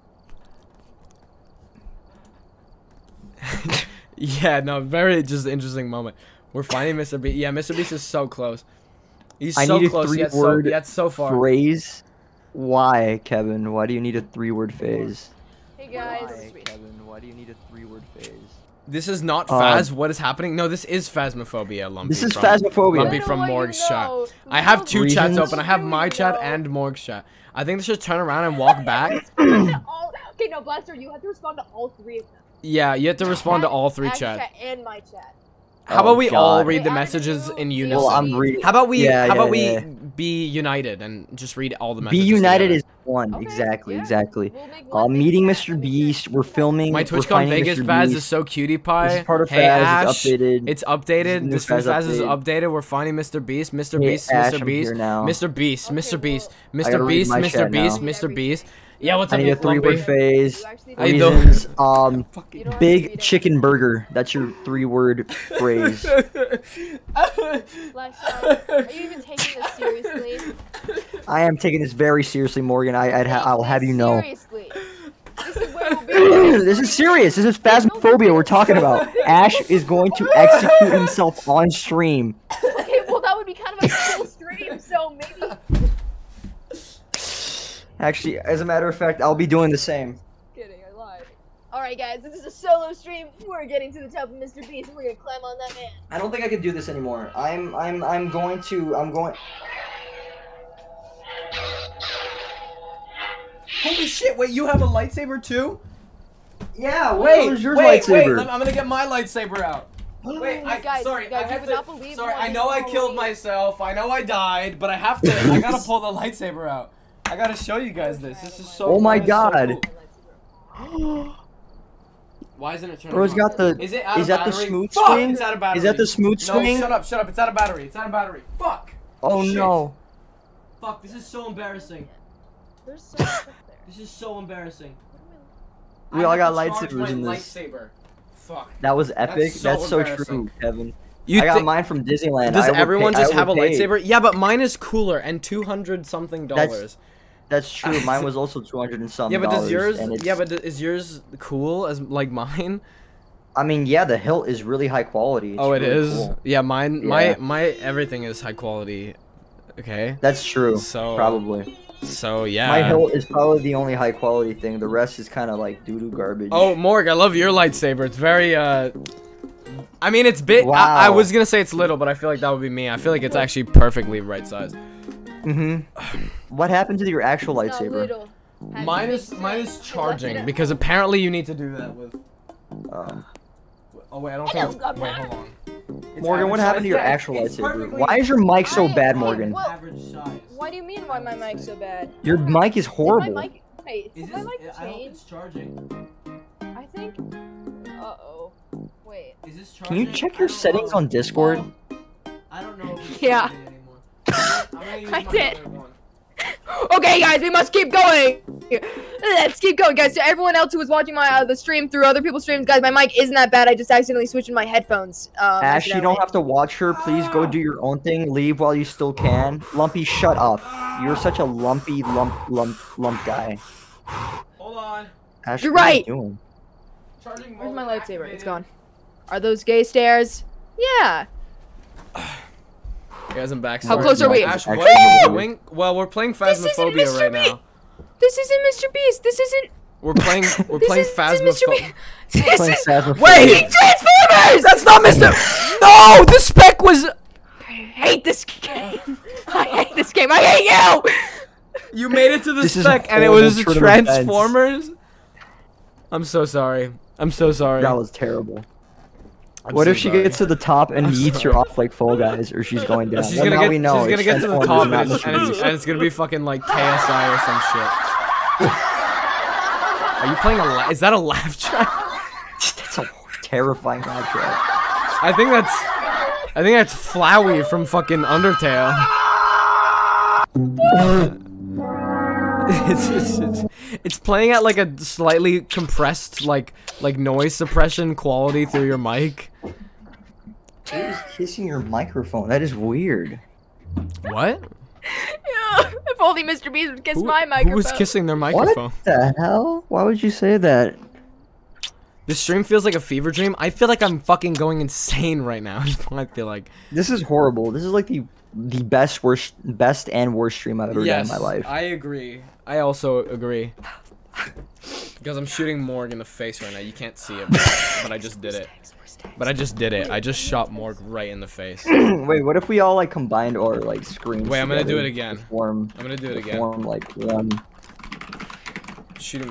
Yeah, no, very just interesting moment. We're finding Mister Beast. Yeah, Mister Beast is so close. He's I so need a close yet so, three-word yet so far. Phrase. Why, Kevin? Why do you need a three-word phase? Hey guys. Why, Kevin? Why do you need a three-word phase? This is not Uh, Phas. What is happening? No, this is Phasmophobia, Lumpy. This is from- Phasmophobia. Lumpy No, from no, you Morg's chat. know. I have No, two Reasons? chats open. I have Here my we chat go. and Morg's chat. I think they should turn around and walk back. All- okay, no, Buster, you have to respond to all three of them. Yeah, you have to respond to all three Ash chats. chat and my chat. How Oh, about we all God. read the Wait, messages in Ash, you- unison? Well, I'm reading. How about we? Yeah, how about yeah, we yeah. be united and just read all the Be messages? united together? is one. Okay, exactly, yeah. exactly. We'll make Uh, one big meeting chat. Mister Okay. Beast. We're filming. My we're TwitchCon finding Vegas Mister Faz Beast. is so cutie pie. This is part of hey Faz, Ash, it's updated. it's updated. New This new Faz Faz is update. updated. We're finding Mister Beast, Mister Hey, Beast, Ash, Mister I'm Beast, here now. Mister Beast, Okay, Mister Beast, well- Mister gotta read Beast, my Mister chat now. Beast, Mister Beast. Yeah, what's I up, need a three-word Lumpy? phase. You actually I don't- know. Reasons. Um, You don't have to big read it. chicken burger. That's your three-word phrase. Flashlight. Are you even taking this seriously? I am taking this very seriously, Morgan. I, I'd ha- Take I'll this have you know. Seriously. This is where we'll be. This is serious. This is phasmophobia we're talking about. Ash is going to execute himself on stream. Okay, well that would be kind of a cool stream, so maybe. Actually, as a matter of fact, I'll be doing the same. Kidding, I lied. Alright guys, this is a solo stream. We're getting to the top of Mister Beast and we're gonna climb on that man. I don't think I can do this anymore. I'm I'm I'm going to I'm going Holy shit! Wait, you have a lightsaber too? Yeah, Wait, where's your wait, lightsaber? wait! let- I'm gonna get my lightsaber out. Wait, I, Guys, sorry, guys, I you have would to, not believe sorry, what I is know I going killed on. myself. I know I died, but I have to. I gotta pull the lightsaber out. I gotta show you guys this. This is so. Oh my this is so God. cool. Why isn't it turning Bro's on? got the Is it out is of that the battery? smooth Fuck, swing? It's out of battery. Is that the smooth No, swing? shut up, shut up. It's out of battery. It's out of battery. Fuck. Oh Shit. no. Fuck, this is so embarrassing. There's so much up there. This is so embarrassing. We I all have got to charge lightsabers my in this. Lightsaber. Fuck. That was epic. so That's so, embarrassing. true, Kevin. You I got think- mine from Disneyland. Does I would everyone pay- just I have a would pay. lightsaber? Yeah, but mine is cooler and two hundred something That's- dollars. That's true. Mine was also two hundred and some Yeah, but does dollars, yours? and it's- Yeah, but is yours cool as like mine? I mean, yeah, the hilt is really high quality. It's Oh, it really is. cool. Yeah, mine, my, Yeah. my everything is high quality. Okay. That's true. So- probably. So yeah. My hilt is probably the only high quality thing. The rest is kind of like doo doo garbage. Oh, Morg, I love your lightsaber. It's very, uh... I mean, it's big. I, I Wow. was gonna say it's little, but I feel like that would be me. I feel like it's actually perfectly right size. Mhm. What happened to your actual Not lightsaber? little. Has Mine to be is mine is straight. charging because apparently you need to do that with. Um, Oh wait, I don't I think. don't got Wait, mine. hold on. It's Morgan, what average happened to your size. Yeah, actual it's lightsaber? perfectly Why is your mic so I- bad, I- Morgan? what? average size? What do you mean why my mic's so bad? Your mic is Is horrible. my mic, wait, Is did my this- mic I hope change? it's charging. I think. Uh oh. Wait. Is this Can you charging? check I your don't settings know. on Discord? I don't know if it's Yeah. charging anymore. I'm gonna use I my did. other one. Okay, guys, we must keep going. Let's keep going, guys. To everyone else who was watching my uh, the stream through other people's streams, guys, my mic isn't that bad. I just accidentally switched in my headphones. Um, Ash, you accidentally. don't have to watch her. Please go do your own thing. Leave while you still can. Lumpy, shut up. You're such a lumpy lump lump lump guy. Hold on. Ash, You're what are you right. doing? Charging Where's mode my lightsaber? It's activated. gone. Are those gay stairs? Yeah. Guys, I'm back. How Sorry. close are we? Ash, what Actually, are you no. doing? Well, we're playing This isn't Phasmophobia Mister right Beast. now. This isn't Mister Beast. This isn't. We're playing. We're This playing is, this is Mister Phasmophobia. Beast. This Playing is Phasmophobia. Wait! Transformers. That's not Mister No! The spec was. I hate this game. I hate this game. I hate you. You made it to the This is a spec and it horrible was turn of events. Transformers. I'm so sorry. I'm so sorry. That was terrible. I'm What so if she sorry. gets to the top and I'm yeets her sorry. off like Fall Guys, or she's going down? She's Well, gonna now get. we know. She's gonna it's get to the Transformers, top not and it's, Mister and, it's, Beast. and it's gonna be fucking like K S I or some shit. Are you playing a? La is that a laugh track? That's a terrifying laugh track. I think that's. I think that's Flowey from fucking Undertale. it's, it's, it's, it's playing at like a slightly compressed like like noise suppression quality through your mic. Who's kissing your microphone? That is weird. What? If only Mister Beast would kiss Who, my who microphone. was kissing their microphone? What the hell? Why would you say that? This stream feels like a fever dream. I feel like I'm fucking going insane right now. I feel like. This is horrible. This is like the the best worst best and worst stream I've ever Yes, done in my life. I agree. I also agree. Because I'm shooting Morg in the face right now. You can't see it, but, but I just did it. But I just did it. I just shot Morg right in the face. Wait, what if we all like combined our like screens? Wait, I'm gonna do together it to again. Form, I'm gonna do it to again. Form like one. Shooting.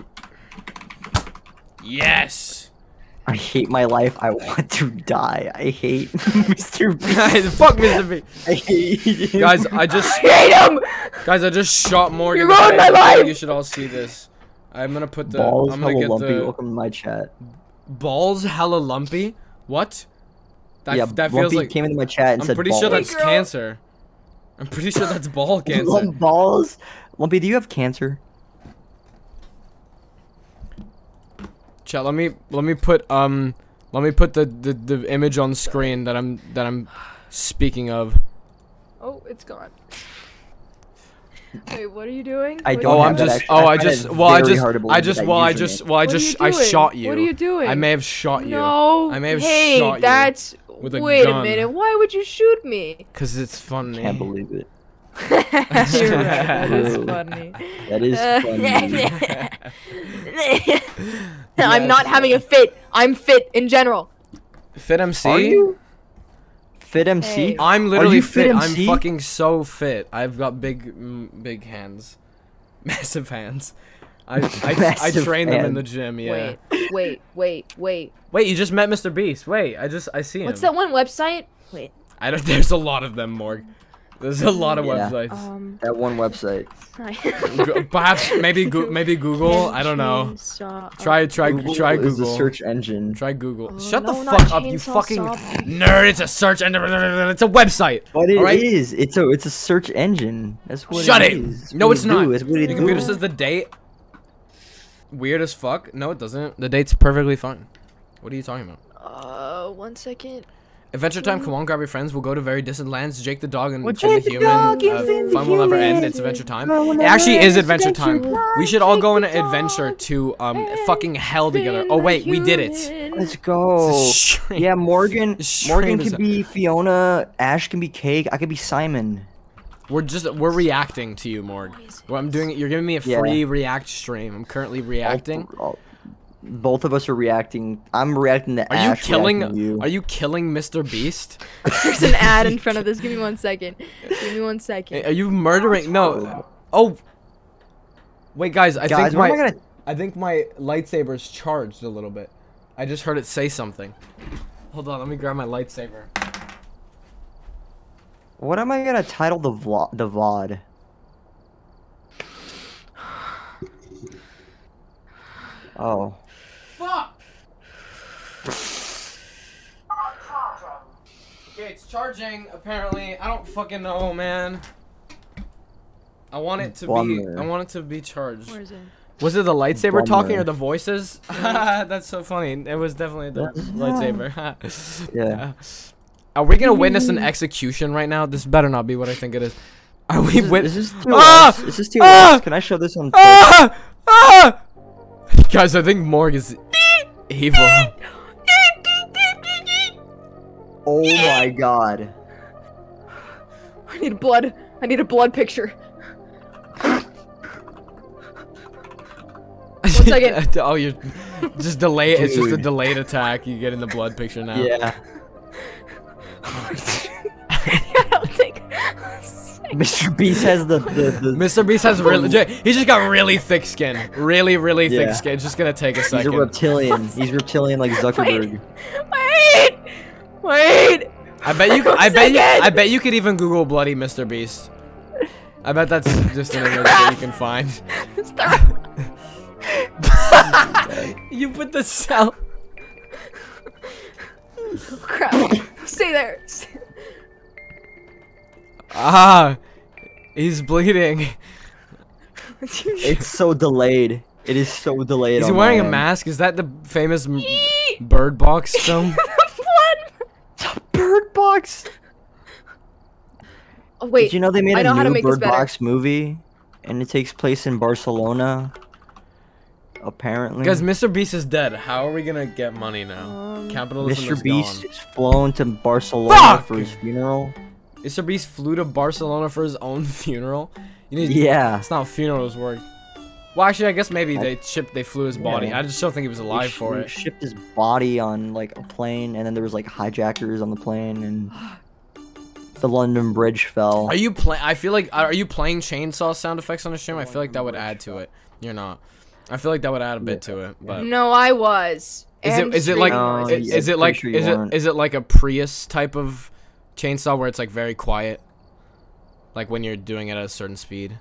Yes. I hate my life. I want to die. I hate Mister B. Fuck Mister B. I hate him. Guys, I just hate him. guys, I just shot Morg. You in the ruined face. my I think life! You should all see this. I'm gonna put the. Balls I'm gonna hella get lumpy. the Welcome to my chat. balls hella lumpy. What? That, yeah, that feels Lumpy like. came into my chat and I'm said pretty balls. sure that's Hey, girl. cancer. I'm pretty sure that's ball cancer. Lump balls. Lumpy, do you have cancer? Chat. Let me let me put um let me put the, the the image on screen that I'm that I'm speaking of. Oh, it's gone. Wait, what are you doing? I What don't Oh, are I'm have that just. actually. Oh, I I find just. it Well, I very just. hard to believe I that just. that Well, I username. just. Well, I What are just. you I doing? shot you. What are you doing? I may have shot you. No. I may have hey, shot you that's. with a Wait gun. a minute. Why would you shoot me? Cause it's funny. Can't believe it. You're right. That is True. funny. That is funny. I'm not having a fit. I'm fit in general. Fit M C. Are you? Fit M C? Hey. I'm literally you fit. Fit I'm M C? fucking so fit. I've got big, mm, big hands, massive hands. I I, I Massive train them in the hands. gym. Yeah. Wait, wait, wait, wait. Wait, you just met Mister Beast. Wait, I just I see him. What's that one website? Wait. I don't. There's a lot of them, Morg. There's a lot of Yeah. websites. Um. That one website. Go- Perhaps maybe go maybe Google. I don't know. Chainsaw- Try try Google try is the Google. search engine. Try Google. Oh, Shut no, the not fuck up, you Chainsaw fucking Saw. nerd! It's a search engine. It's a website. But it is. Alright? It's a it's a search engine. That's what Shut it it! is. That's No, what it's it not. do. That's what it The computer do. says the date. Weird as fuck. No, it doesn't. The date's perfectly fine. What are you talking about? Uh, one second. Adventure time, come on, grab your friends. We'll go to very distant lands. Jake the dog and Well, Finn the Jake the human. dog and Uh, Finn the fun will never end. human. It's adventure time. Fun will It never actually end. is It's adventure time. adventure time. We should all Jake go on the an adventure dog. to um fucking hell together. Oh wait, we did it. Let's go. It's a stream. Yeah, Morgan. This Morgan stream is can a- be Fiona. Ash can be Cake. I could be Simon. We're just we're reacting to you, Morg. Well, I'm doing it. You're giving me a Yeah. free react stream. I'm currently reacting. All- all- both of us are reacting. I'm reacting to Are you Ash. killing? reacting to you. Are you killing Mister Beast? There's an ad in front of this. Give me one second. Give me one second. Are you murdering? No. Oh. Wait, guys. I Guys, think what my am I gonna? I think my lightsaber's charged a little bit. I just heard it say something. Hold on. Let me grab my lightsaber. What am I gonna title the vlog? The V O D. Oh. Fuck. Okay, it's charging. Apparently, I don't fucking know, man. I want it to be. Bummer. I want it to be charged. Where is it? Was it the lightsaber talking Bummer. or the voices? That's so funny. It was definitely the lightsaber. Yeah. Are we gonna witness an execution right now? This better not be what I think it is. Are we This is, wit- this is too Ah! less. This is too Ah! less. Can I show this on? Ah! Ah! Guys, I think Morg is evil. Oh my god. I need blood. I need a blood picture. One second. Oh, you're just delay. It's just a Dude. delayed attack. You get in the blood picture now. Yeah. I'll take. Mister Beast has the the, the Mister Beast has really. He's just got really thick skin. Really, really thick Yeah. skin. It's just gonna take a He's second. a reptilian. He's reptilian like Zuckerberg. Wait! Wait! I bet you. I One bet you. second. I bet you could even Google bloody Mister Beast. I bet that's just an image that you can find. Stop! You put the cell. Crap! Stay there. Ah, he's bleeding. It's so delayed. It is so delayed. Is he on wearing a my end. mask? Is that the famous m- Bird Box film? Blood! Bird Box. Oh, wait. Did you know they made I know a how to new make this Bird better. Box movie, and it takes place in Barcelona? Apparently. Guys, Mister Beast is dead. How are we gonna get money now? Um, Capitalism Mister is Beast gone. is flown to Barcelona Fuck! for his funeral. Mister Beast flew to Barcelona for his own funeral. You need. Yeah. That's not how funerals work. Well, actually, I guess maybe I- they shipped. They flew his body. Yeah. I just don't think he was They alive sh- for they it. shipped his body on like a plane, and then there was like hijackers on the plane, and the London Bridge fell. Are you play? I feel like. Are you playing chainsaw sound effects on the stream? I feel like that would add to it. You're not. I feel like that would add a bit to it. But No, I was. is it And is it like streaming No, was. i- yeah, is I'm it pretty like sure you is it weren't. is it like a Prius type of chainsaw where it's like very quiet, like when you're doing it at a certain speed?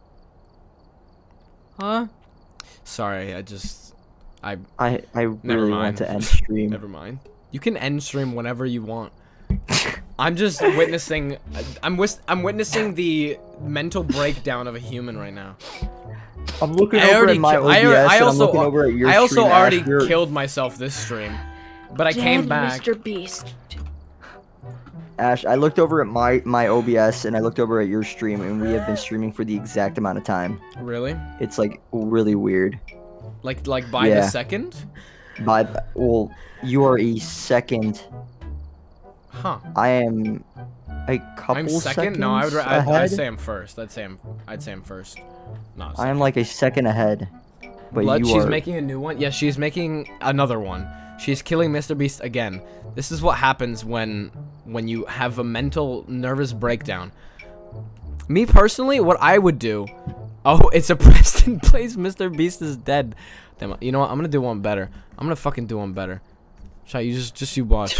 Huh? Sorry, I just I I I Never really mind. want to end stream. never mind. You can end stream whenever you want. I'm just witnessing. I'm wis- I'm witnessing the mental breakdown of a human right now. I'm looking I over already at my ki- O B S, I, al- I and also I'm looking over at your I also stream, Ash. already You're- killed myself this stream, but I came Dead back. Mister Beast. Ash, I looked over at my my O B S and I looked over at your stream, and we have been streaming for the exact amount of time. Really? It's like really weird. Like like by the Yeah. second? By the- well, you are a second. Huh? I am a couple I'm second. seconds No, I would. ra- I'd, ahead. I'd say I'm first. I'd say I'm. I'd say I'm first. Not. I am like a second ahead. But Blood, you she's are. making a new one. Yeah, she's making another one. She's killing Mister Beast again. This is what happens when when you have a mental nervous breakdown. Me personally, what I would do. Oh, it's a Preston Plays Mister Beast is dead. Damn, you know what? I'm gonna do one better. I'm gonna fucking do one better. Try you just just you watch.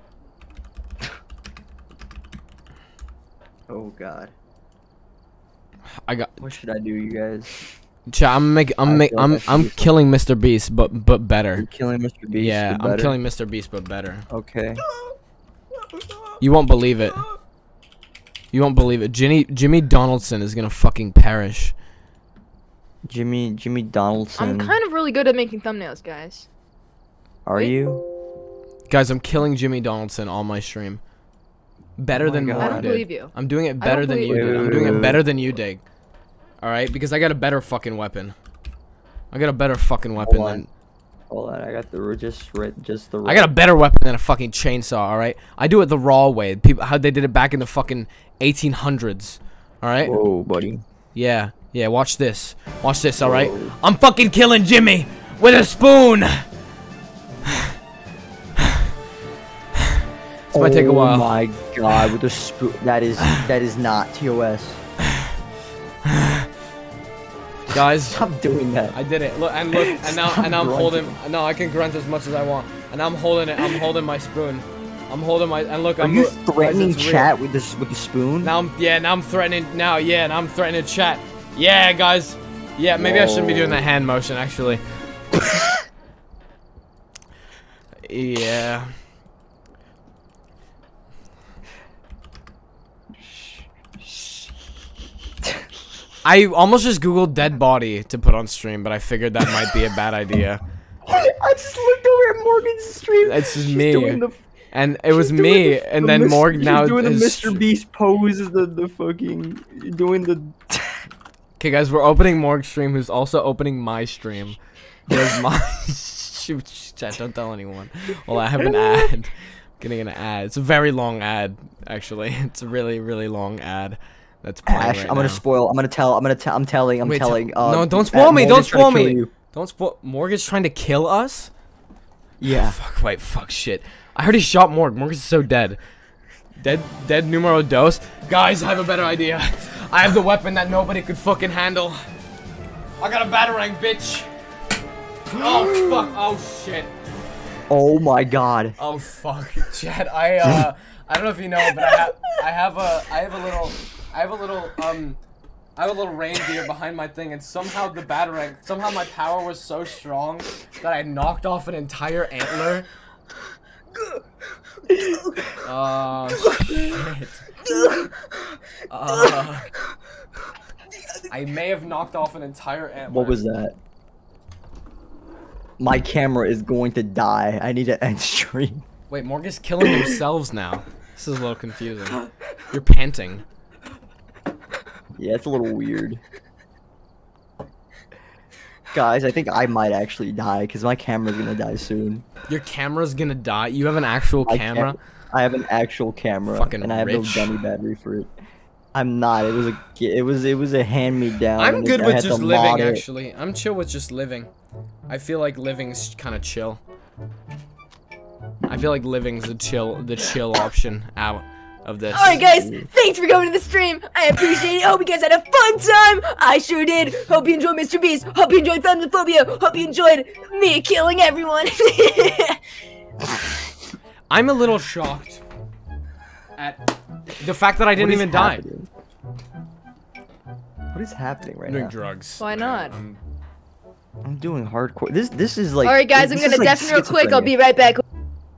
Oh god. I got. What should I do, you guys? Chat, I'm make, I I'm make, feel like I'm I should I'm do killing Mister Beast, but but You're better. killing Mister Beast. Yeah, the I'm better? killing Mister Beast, but better. Okay. You won't believe it. You won't believe it. Jimmy Jimmy Donaldson is gonna fucking perish. Jimmy Jimmy Donaldson. I'm kind of really good at making thumbnails, guys. Are Wait. you? Guys, I'm killing Jimmy Donaldson on my stream. Better Oh my than God. Morg I don't did. believe you. I'm doing it I don't better than believe you you. did. I'm Wait, doing wait, it wait. better than you did. All right, because I got a better fucking weapon. I got a better fucking weapon Hold on. than. Hold on, I got the ro- just right, just the. I got a better weapon than a fucking chainsaw. All right, I do it the raw way. People, how they did it back in the fucking eighteen hundreds. All right. Whoa, buddy. Yeah, yeah. Watch this. Watch this. All right. I'm fucking killing Jimmy with a spoon. This might take a while. Oh my god, with the spoon. That is that is not T O S. Guys, Stop doing that. I did it. Look and look, and now and now I'm Stop holding. No, I can grunt as much as I want, and I'm holding it. I'm holding my spoon. I'm holding my and look. Are I'm you guys, threatening it's real. chat with this with the spoon? Now I'm yeah. Now I'm threatening. Now yeah. Now I'm threatening chat. Yeah, guys. Yeah, maybe I shouldn't be doing Whoa. the hand motion actually. Yeah. I almost just googled dead body to put on stream, but I figured that might be a bad idea. I just looked over at Morgan's stream. It's just She's me. doing the- And it was she's doing me, the- and the then Mis- Morg she's now doing the is- Mister Beast pose, the the fucking doing the. Okay, guys, we're opening Morg's stream, who's also opening my stream. There's my. Shoot, chat, don't tell anyone. Well, I have an ad. Getting an ad. It's a very long ad, actually. It's a really, really long ad. That's playing Ash, right I'm gonna now. spoil. I'm gonna tell. I'm gonna tell. I'm telling. I'm Wait, tell- telling. uh, no, don't that spoil me. Don't Morgan's trying to spoil kill me. you. Don't spoil. Morg is trying to kill us? Yeah. Fuck, wait, fuck, shit. I already shot Morg. Morg is so dead. Dead, dead numero dos. Guys, I have a better idea. I have the weapon that nobody could fucking handle. I got a batarang, bitch. Oh, fuck. Oh, shit. Oh my god. Oh, fuck. Chad, I, uh, I don't know if you know, but I have, I have a, I have a little, I have a little, um, I have a little reindeer behind my thing, and somehow the batarang, somehow my power was so strong that I knocked off an entire antler. Oh, shit. Uh, I may have knocked off an entire antler. What was that? My camera is going to die. I need to end stream. Wait, Morg is killing themselves now. This is a little confusing. You're panting. Yeah, it's a little weird. Guys, I think I might actually die because my camera's gonna die soon. Your camera's gonna die? You have an actual I camera? can't- I have an actual camera, Fucking and I have rich. no dummy battery for it. I'm not. It was a. gi- It was. It was a hand me down. I'm and good I with had to just mod living, it. actually. I'm chill with just living. I feel like living's kind of chill. I feel like living's the chill, the chill option out of this. Alright guys, thanks for coming to the stream. I appreciate it. Hope you guys had a fun time. I sure did. Hope you enjoyed Mister Beast. Hope you enjoyed Phasmophobia. Hope you enjoyed me killing everyone. I'm a little shocked at the fact that I didn't What is even die. happening? What is happening right I'm doing now? drugs. Why not? I'm- I'm doing hardcore. This. This is like. Alright guys, I'm this gonna is like deafen real quick. I'll schizophrenia. be right back.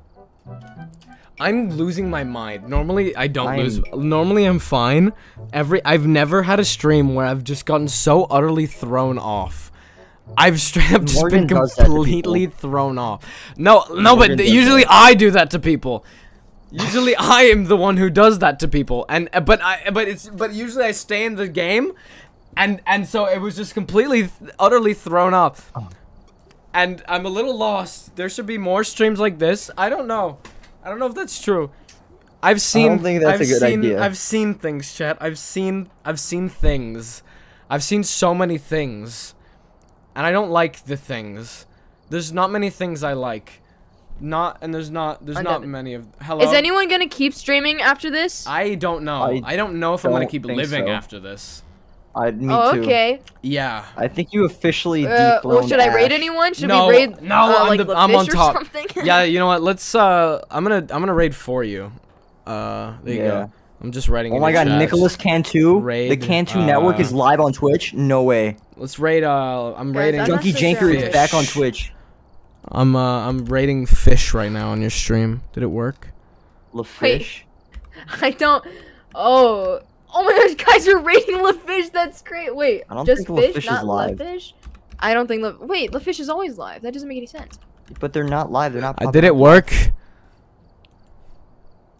I'm losing my mind. Normally, I don't I'm- lose. Normally, I'm fine. Every I've never had a stream where I've just gotten so utterly thrown off. I've straight up just Morgan been does that to completely people. thrown off. No, no, Morgan but does usually that. I do that to people. Usually I am the one who does that to people, and uh, but I but it's but usually I stay in the game, and and so it was just completely th- utterly thrown off. And I'm a little lost. There should be more streams like this. I don't know. I don't know if that's true. I've seen. think that's I've a good seen, idea. I've seen things, chat. I've seen. I've seen things. I've seen so many things, and I don't like the things. There's not many things I like. Not and there's not. There's I'm not done. many of. Hello. Is anyone gonna keep streaming after this? I don't know. I I, don't know if I'm gonna don't keep think living so. after this. I. Me Oh, too. okay. Yeah. I think you officially Uh, dethroned well, should I raid Ash. anyone? Should No, we raid no, uh, I'm like the- I'm on LaFish or top. something? Yeah. You know what? Let's. Uh. I'm gonna. I'm gonna raid for you. Uh. There you Yeah. go. I'm just writing. Oh in my the god, chat. Nicholas Cantu. the Raid, Cantu Network uh, is live on Twitch. No way. Let's raid. Uh. I'm Guys, raiding. I'm not Junkie so sure Janker I'm is back on Fish. Twitch. I'm. Uh. I'm raiding fish right now on your stream. Did it work? LaFish. I don't. Oh. Oh my gosh, guys, we're raiding LaFish. That's great. Wait, I don't just think fish, LaFish is not live. LaFish? I don't think La- Wait, LaFish is always live. That doesn't make any sense. But they're not live. They're not. I popping did it up. work?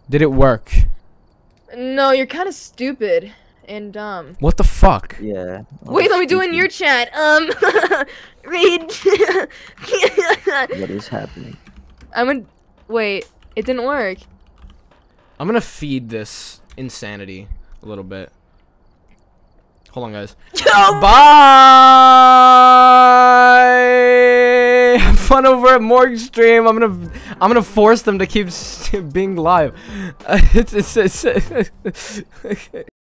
Did it work? No, you're kind of stupid and dumb. What the fuck? Yeah. Wait, let me do it in your chat. Um, read. What is happening? I'm gonna. Wait, it didn't work. I'm gonna feed this insanity a little bit. Hold on, guys. Yo, Bye. Have fun over at Morg's stream. I'm gonna, I'm gonna force them to keep being live. it's, it's, it's